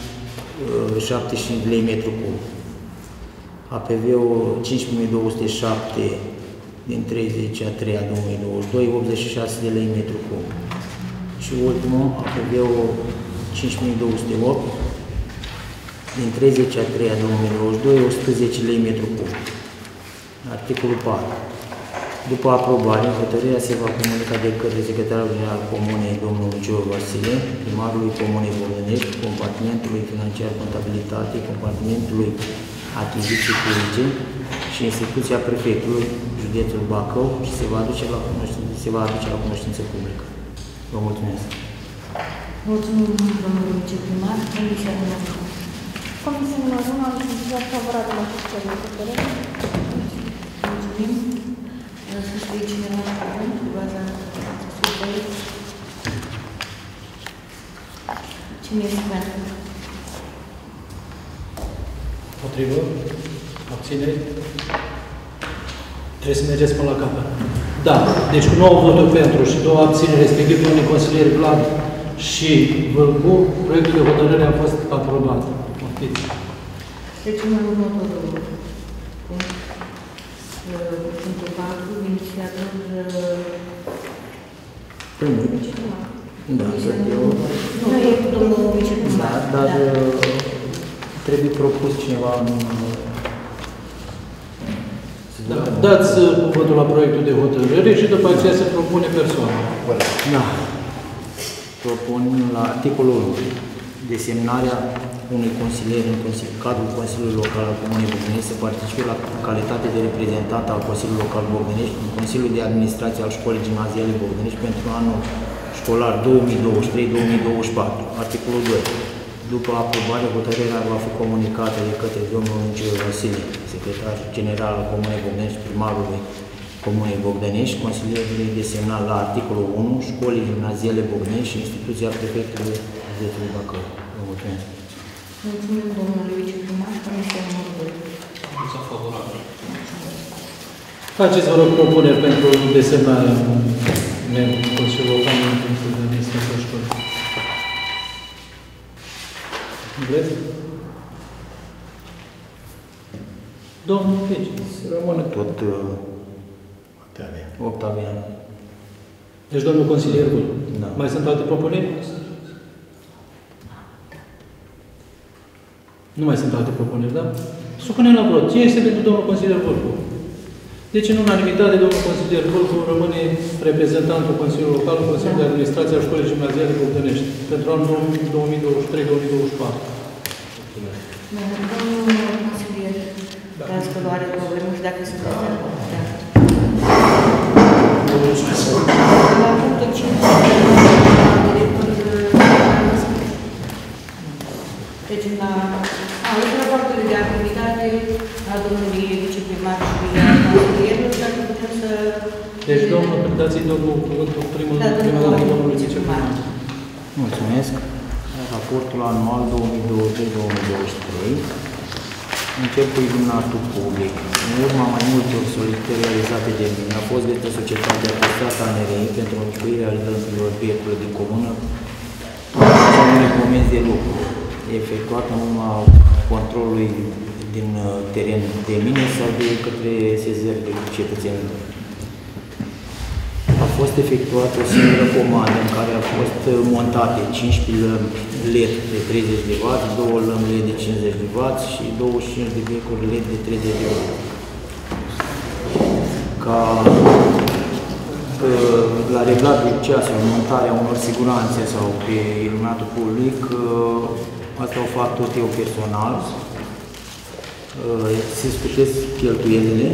75 lei metru cub. APV-ul 5207 din 30/3/2022, 86 de lei metru cub. Și ultimul, APV-ul 5208 din 30/3/2022, 110 lei metru cub. Articolul 4. După aprobare, hotărârea se va comunica de către secretarul general al Comunei, domnul Lucior Vasile, primarului Comunei Bogdănești, compartimentului financiar contabilitate, compartimentului achiziții publice și instituția prefectului județul Bacău și se va aduce la cunoștință publică. Vă mulțumesc. Mulțumim, domnul viceprimar. Comisia numărul 1. Comisia numărul 1 am decizat favorabil la acest hotărâre. Mulțumim. Să scrie cineva la cuvânt pe baza acestui. Cine este pentru? Potrivă? Abțineri? Trebuie să mergeți până la capăt. Da, deci cu 9 voturi pentru și 2 abțineri, respectiv domnul consilier Vlad și Vâlcu, proiectul de hotărâre a fost aprobat. Trecem la următorul punct. Punctul 4, inițiator viceprimar. Da, eu... Nu, e domnul viceprimar. Dar trebuie propus cineva în... Da, dați cuvântul la proiectul de hotărâre și după aceea se propune persoana. Da. Propun la articolul 1 desemnarea unui consilier în cadrul Consiliului Local al Comunei Bogdănești să participe la calitate de reprezentant al Consiliului Local Bogdănești în Consiliul de Administrație al Școlii Gimnaziale Bogdănești pentru anul școlar 2023-2024. Articolul 2. După aprobare, hotărârea va fi comunicată de către domnul Lucior Vasile, secretar general al Comunei Bogdănești, primarului Comunei Bogdănești, consilierului desemnat la articolul 1, Școlii Gimnaziale Bogdănești și instituția prefectului județului Bacău. Vă mulțumesc. Mulțumim, domnului viceprimar. Comisia numărul 2. Mulțumesc favorabil. Faceți, vă rog, propuneri pentru desemnarea membrului Consiliului Local în Consiliul de Administrație a Școlii. Vreți? Domnul Pici, să rămână tot Octavian. Deci, domnul consilier Bun. Da. Mai sunt alte propuneri? Nu mai sunt alte propuneri, da? Supunem la vot. Cine este pentru domnul consilier Vâlcu? Deci, în unanimitate, domnul consilier Vâlcu rămâne reprezentantul Consiliului Local, Consiliul de Administrație a Școlii Gimnaziale Bogdănești pentru anul 2023-2024. Domnul consilier, dați că are probleme și dacă sunteți de acord. La punctul 5, trecem la raportul de activitate a domnului viceprimar și a consilierului, dacă putem să... Deci, domnul, dați-i domnul cuvântul prima dată domnului viceprimar. Mulțumesc. Raportul anual 2022-2023 încep cu iluminatul public. În urma mai multor solicitări realizate de mine, a fost găsită societatea atestată a NRI pentru înlocuirea realizărilor vehiculă din comună sau unei comenzi de lucru, efectuat în urma controlului din teren de mine sau de către sezări de cetățeni. A fost efectuată o singură comandă în care au fost montate 15 lămpi LED de 30 de W, 2 lămpi LED de 50 de W și 25 de becuri LED de 30 de W. La reglatul ceaselor, montarea unor siguranțe sau pe iluminatul public, asta o fac tot eu personal. Se scutesc cheltuielile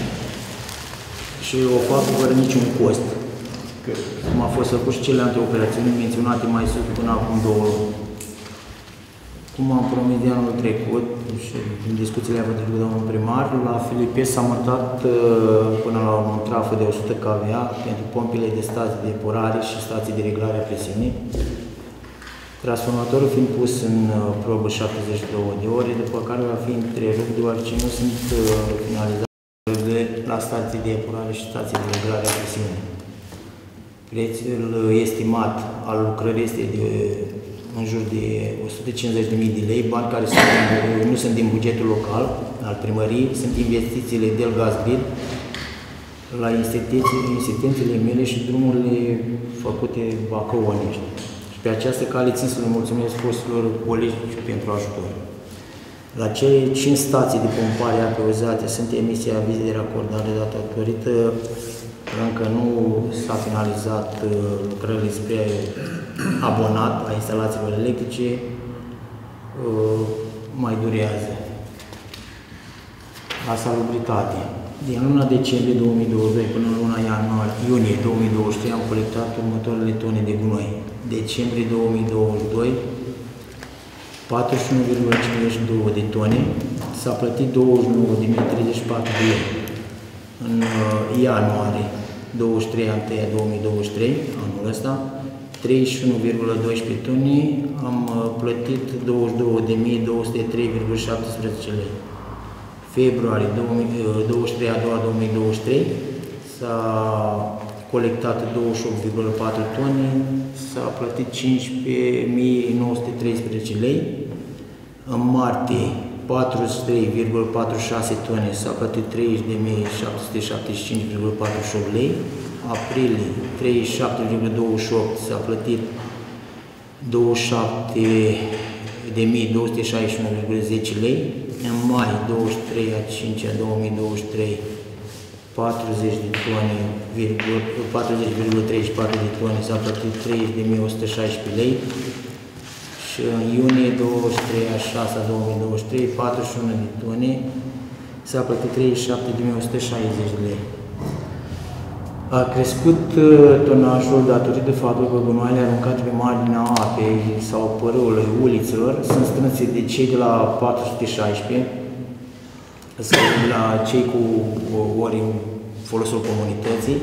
și o fac fără niciun cost. Cum a fost făcut și cele operațiuni menționate mai sus până acum 2 luni. Cum am promis de anul trecut și în discuțiile avute cu domnul primar, la Filipes s-a montat până la un trafo de 100 kVA pentru pompile de stații de epurare și stații de reglare a presiunii. Transformatorul fiind pus în probă 72 de ore, după care va fi întrerupt deoarece nu sunt finalizate la stații de epurare și stații de reglare a presiunii. Prețul estimat al lucrării este de în jur de 150.000 de lei, bani care nu sunt din bugetul local, al primăriei, sunt investițiile del Gaz Grid la insistențele mele și drumurile făcute bacăonești. Și pe această cale țin să le mulțumesc fostilor colegi pentru ajutor. La cele 5 stații de pompare a apei uzate sunt emise avize de racordare datorită încă nu s-a finalizat lucrările spre abonat a instalațiilor electrice, mai durează. La salubritate. Din luna decembrie 2022 până în luna iunie 2023 am colectat următoarele tone de gunoi. Decembrie 2022, 41,52 de tone, s-a plătit 29.034 de lei. În ianuarie 23 2023, anul ăsta, 31,12 tone, am plătit 22.203,17 lei. Februarie 23 a doua 2023 s-a colectat 28,4 tone, s-a plătit 15.913 lei. În martie 43,46 tone, s-a plătit 30.775,48 lei. Aprilie 37,28, s-a plătit 27.261,10 lei. În mai 23 a 5 a 2023, 40,34 de tone, s-a plătit 30.116 lei. Și în iunie 23 a 6 a 2023, 41 de tone, s-a plătit 37.160 de lei. A crescut tonajul datorită faptului că gunoaiele aruncate pe marginea apei sau părâului ulițelor sunt strânse de cei de la 416 sau de la cei cu ori în folosul comunității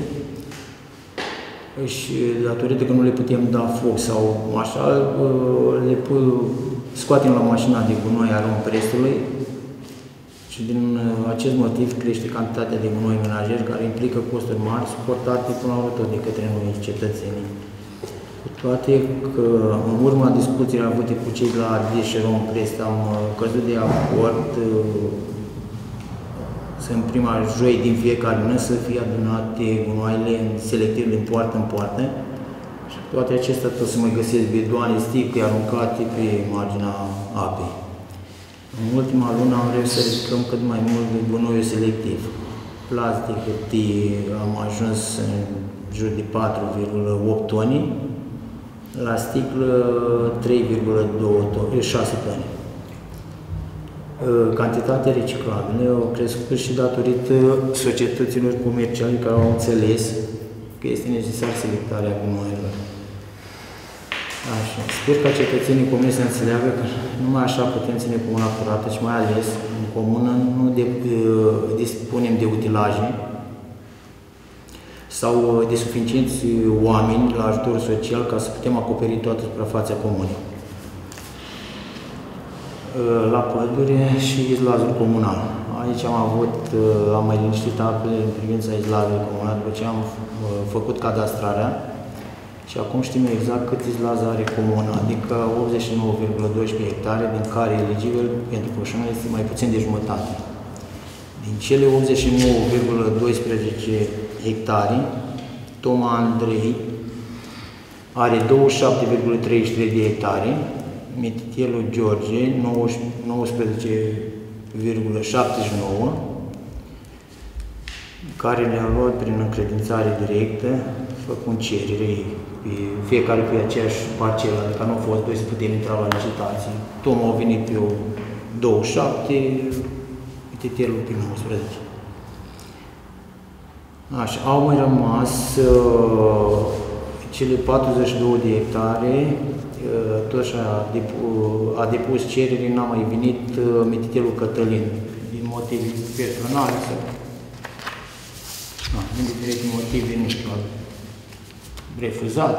și datorită că nu le putem da foc sau așa, le scoatem la mașina de gunoi a restului. Și din acest motiv crește cantitatea de gunoi menajer, care implică costuri mari, suportate până la urmă tot de către noi, cetățenii. Cu toate că în urma discuțiilor avute cu cei de la Deșeron Prest am căzut de acord să în prima joi din fiecare lună să fie adunate gunoaiele selectiv din poartă în poartă. Și toate acestea tot să mai găsesc bidoane, sticle aruncate pe marginea apei. În ultima lună am reușit să ridicăm cât mai mult de gunoiul selectiv. Plastic, hârtie, am ajuns în jur de 4,8 tone, la sticlă 3,6 tone. Cantitatea reciclabilă au crescut și datorită societăților comerciale care au înțeles că este necesar selectarea gunoaielor. Așa. Sper ca cetățenii comuni să înțeleagă că numai așa putem ține comuna curată și mai ales în comună nu dispunem de utilaje sau de suficienți oameni la ajutor social ca să putem acoperi toată suprafața comunei. La pădure și izlazul comunal. Aici am mai liniștit apele în privința izlazului comunal după ce am făcut cadastrarea. Și acum știm exact cât izlaz are comuna, adică 89,12 hectare, din care eligibil pentru pășună este mai puțin de jumătate. Din cele 89,12 hectare, Toma Andrei are 27,33 de hectare, Mititielul George 19,79, care le-a luat prin încredințare directă, făcând cerere, fiecare pe aceeași parcelă, adică nu au fost doi să putem intra la licitații. Tomul au venit pe 27, Titelul pe 19. Așa, au mai rămas cele 42 de hectare, tot așa a depus cerere, n-a mai venit Mititelul Cătălin, din motive personale sau din diferite motive, nu știu, refuzat.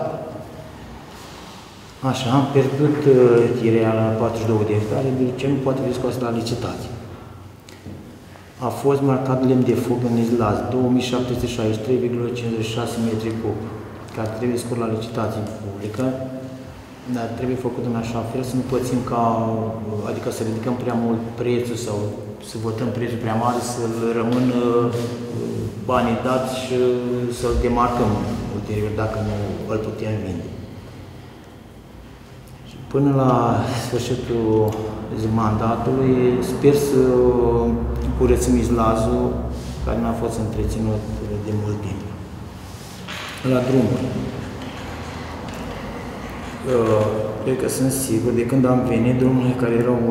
Așa, am pierdut chiria la 42 de hectare, de ce nu poate fi scos la licitație. A fost marcat lemn de foc în izlaz, 2763,56 metri cub, care trebuie scos la licitație publică, dar trebuie făcut în așa fel să nu pățim ca, adică să ridicăm prea mult prețul sau să votăm prețul prea mare, să rămână banii dați și să-l demarcăm ulterior dacă nu îl putem vinde. Până la sfârșitul mandatului sper să curățim izlazul care nu a fost întreținut de mult timp. La drumuri. Cred că sunt sigur, de când am venit, drumurile care erau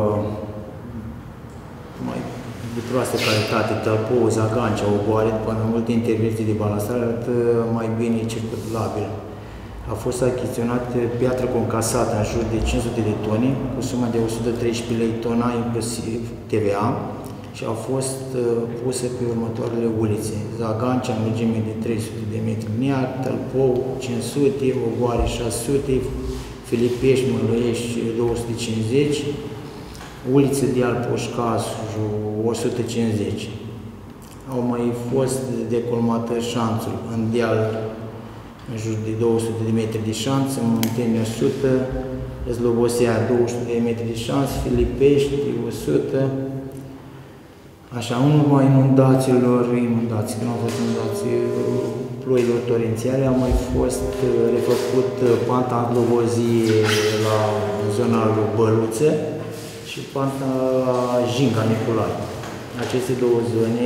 mai de proastă calitate, tălpou, zagancea, oboare, după mai multe intervenții de balansare, arată mai bine circulabil. A fost achiziționată piatră concasată în jur de 500 de tone, cu suma de 113 lei tona, inclusiv TVA, și au fost puse pe următoarele ulițe. Zagancea, în lungime de 300 de metri linear, Tălpou 500, Ogoare 600, Filipești, Mălăiești 250, ulițe Deal Poșcasu 150. Au mai fost decolmate șanțul în deal în jur de 200 de metri de șanț, în Munteni 100, Slobosea 200 de metri de șanț, Filipești 100. Așa, în urma inundații, când au fost inundații ploilor torențiale, a mai fost refăcut panta Andlovozie la zona lui Băluță și panta Jinca Nicolae. Aceste două zone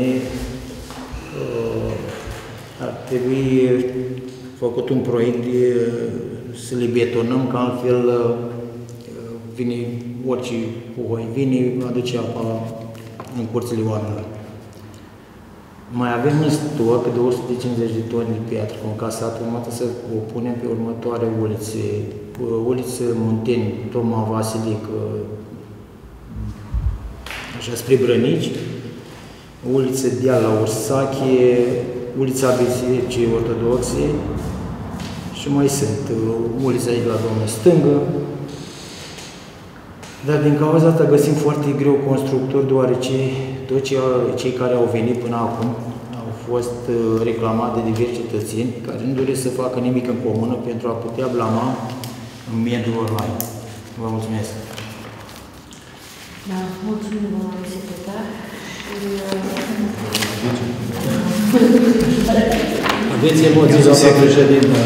ar trebui făcut un proiect să le betonăm, că altfel vine orice puhoi vine, aduce apa în curțile oamenilor. Mai avem în stoc de 150 de tone de piatră concasată, urmată să o punem pe următoare ulițe. Uliță Munteni, Toma Vasilic, așa spre Brănici, uliță Deal la Ursache, ulița Bisericii Ortodoxe și mai sunt ulița aici la Domnul Stângă. Dar din cauza asta găsim foarte greu constructori, deoarece toți cei care au venit până acum au fost reclamați de diversi cetățeni care nu doresc să facă nimic în comună pentru a putea blama în mediul online. Vă mulțumesc! Da, mulțumim, domnule secretar. Aveți emoții, doamna președintă?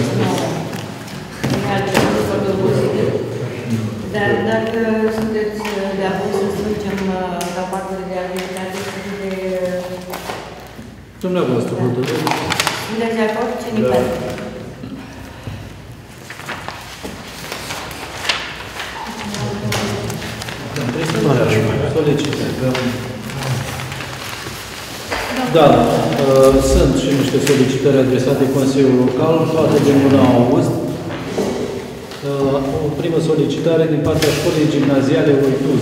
Dar dacă sunteți de acord să strângem rapoartele de activitate de... Dumneavoastră, sunteți de acord? Cine pentru? Da, sunt și niște solicitări adresate Consiliului Local, toate din luna august. O primă solicitare din partea școlii gimnaziale Uituz,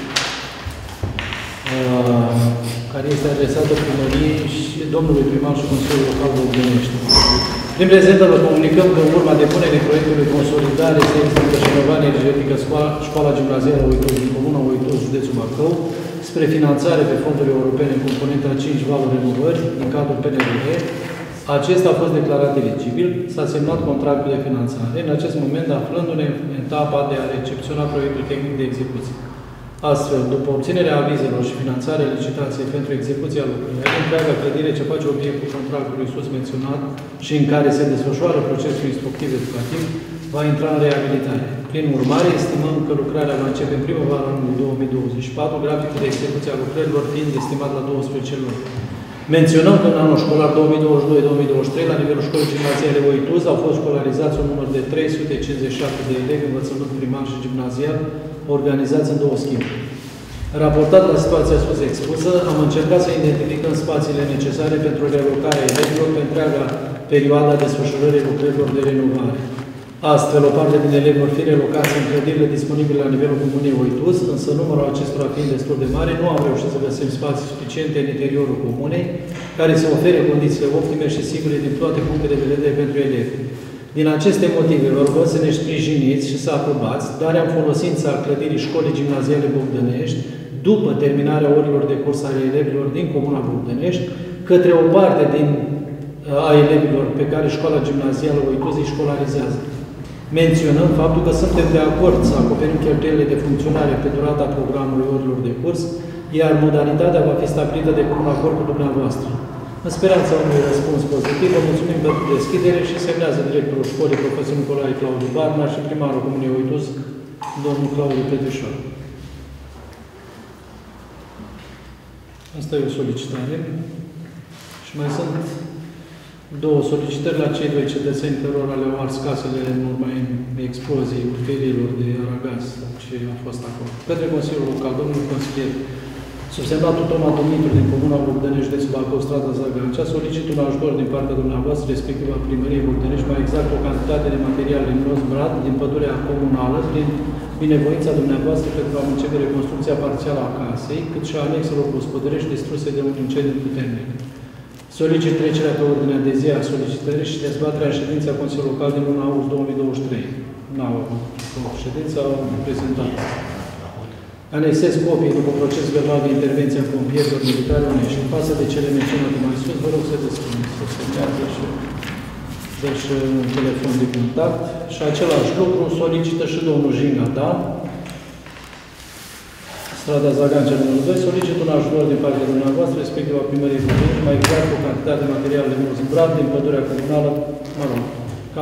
care este adresată primăriei și domnului primar și Consiliul Local de Ognești. Prin prezentă vă comunicăm că în urma depunerii proiectului consolidare seismică și inovare energetică școala gimnazială Uituz din Comuna Uituz, județul Bacău, spre finanțare pe fonduri europene în componenta 5 valuri renovări din cadrul PNRR, acesta a fost declarat eligibil, s-a semnat contractul de finanțare, în acest moment aflându-ne în etapa de a recepționa proiectul tehnic de execuție. Astfel, după obținerea avizelor și finanțarea licitației pentru execuția lucrării, întreaga clădire ce face obiectul contractului sus menționat și în care se desfășoară procesul instructiv educativ, va intra în reabilitare. Prin urmare, estimăm că lucrarea va începe în primăvara anului 2024, graficul de execuție a lucrărilor fiind estimat la 12 luni. Menționăm că în anul școlar 2022-2023, la nivelul școlii gimnaziale Oituz, au fost școlarizați un număr de 357 de elevi învățământ primar și gimnazial, organizați în 2 schimburi. Raportat la situația sus expusă, am încercat să identificăm spațiile necesare pentru relocarea elevilor pe întreaga perioada desfășurării lucrărilor de renovare. Astfel, o parte din elevi vor fi relocați în clădirile disponibile la nivelul Comunei Oituz, însă numărul acestora fiind destul de mare, nu am reușit să găsim spații suficiente în interiorul comunei, care să ofere condițiile optime și sigure din toate punctele de vedere pentru elevi. Din aceste motive, vă rugăm să ne sprijiniți și să aprobați darea în folosință a clădirii școlii gimnaziale Bogdănești, după terminarea orilor de curs ale elevilor din Comuna Bogdănești, către o parte a elevilor pe care școala gimnazială Oituz îi școlarizează. Menționăm faptul că suntem de acord să acoperim cheltuielile de funcționare pe durata programului orilor de curs, iar modalitatea va fi stabilită de comun acord cu dumneavoastră. În speranța unui răspuns pozitiv, vă mulțumim pentru deschidere și semnează directorul școlii, profesor Nicolae Claudiu Barna și primarul Comunei Oituz, domnul Claudiu Petrișor. Asta e o solicitare. Și mai sunt 2 solicitări la cei 2 cetățeni cărora le-au ars casele în urma exploziei urfierilor de aragaz ce a fost acolo. Către Consiliul Local, domnul consilier, subsemnatul Toma Dumitru din Comuna Bogdănești de sub autostrada Zagancea, solicit un ajutor din partea dumneavoastră, respectiv a Primăriei Bogdănești, mai exact o cantitate de material lemnos brad din pădurea comunală, prin binevoința dumneavoastră pentru a începe reconstrucția parțială a casei, cât și a anexelor gospodărești distruse de un incendiu puternic. Solicit trecerea pe ordinea de zi a solicitării și dezbaterea în ședința Consiliului Local din 1 august 2023. N-au avut ședința prezentat. Anexez copii după proces verbal de intervenție a pompierilor militare unești. În față de cele menționate mai sus, vă rog să deschideți, să semnează și deci un telefon de contact. Și același lucru solicită și domnul Jinga, da? Strada Zagancea numărul 2, solicit un ajutor din partea dumneavoastră, respectiv a Primăriei Bogdănești, mai exact o cantitate de material de mulți brad din pădurea comunală, mă rog, cam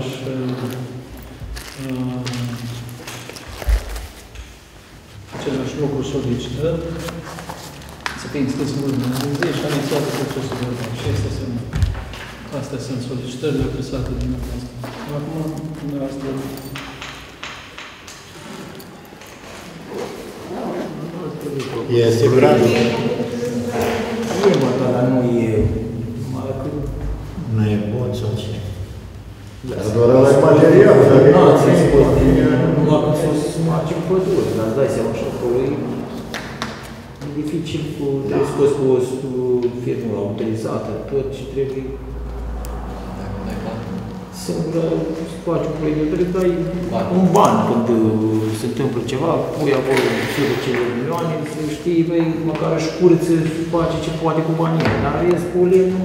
același lucru solicită, să fie înscris în urmă în zi și anexată procesul verbal. Și astea sunt solicitările adresate dumneavoastră. Acum, dumneavoastră, este gradul. E, mă, dar nu e... Nu e bun sau ce? Doar ăla e material, dar nu ați spus numai când s-o smarge în pădure, dar îți dai seama și acolo e dificil cu scos cu firmula utilizată, tot ce trebuie. Singură să faci un proiect de dai un ban când se întâmplă ceva, pui acolo cele milioane, să știi, băi, măcar își curăță, face ce poate cu banii, dar rest cu lemnul,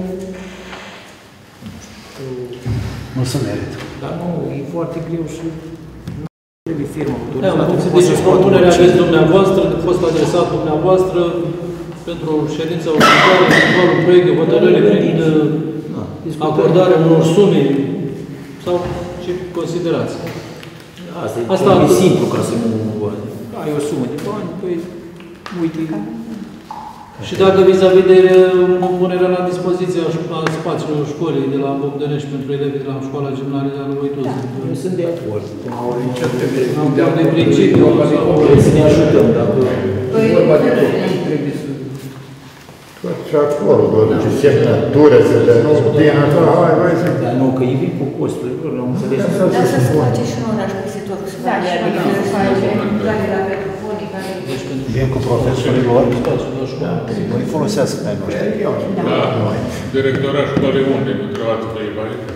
nu se merită. Dar nu, e foarte greu și nu trebuie firmă autorizată. Deci propunerea aveți dumneavoastră, a fost adresat dumneavoastră pentru ședința următoare, eventual un proiect de hotărâre prin acordarea unor sume sau ce considerați. Asta e simplu ca să nu ai o sumă de bani, păi uite. Și dacă vis-a-vis de punerea la dispoziție a spațiilor școlii de la Bogdănești pentru elevii de la școala gimnazială Oituz. Nu sunt de acord. Am de principiu trebuie să ne ajutăm, dacă vorba de trebuie să... Tot și acolo, doar ce semnătură, să le nu din așa, hai să... Dar nu, că e vin cu costurile, nu am înțeles. Dar să se face și în oraș peste tot, să face care la telefonii, care... Vin cu profesorii lor, îi folosească pe noștri. Directora școlii unde? Nu trebuia să fie aici?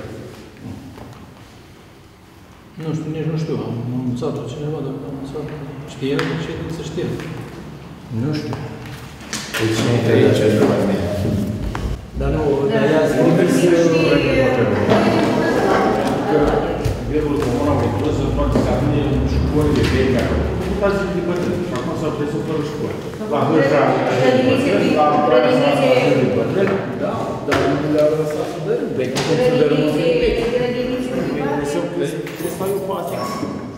Nu știu, nici nu știu. Am anunțat-o cineva, dacă am anunțat. Știe el? Ce să știe? Nu știu. Deci nu e aici, nu mai mea. Dar nu, de-aia zic nivelul Comuna Oituz, în toate satele, școli de vechi acolo. Nu faci de bătrâni. Și acum s-au plăcut fără școli. La Hârja, la Praia s-a de bătrâni. Da, dar nu le-au lăsat să dărâm. Vechi, cum să dărâm în vechi. Grădinițe private. Trebuie să ai o parte.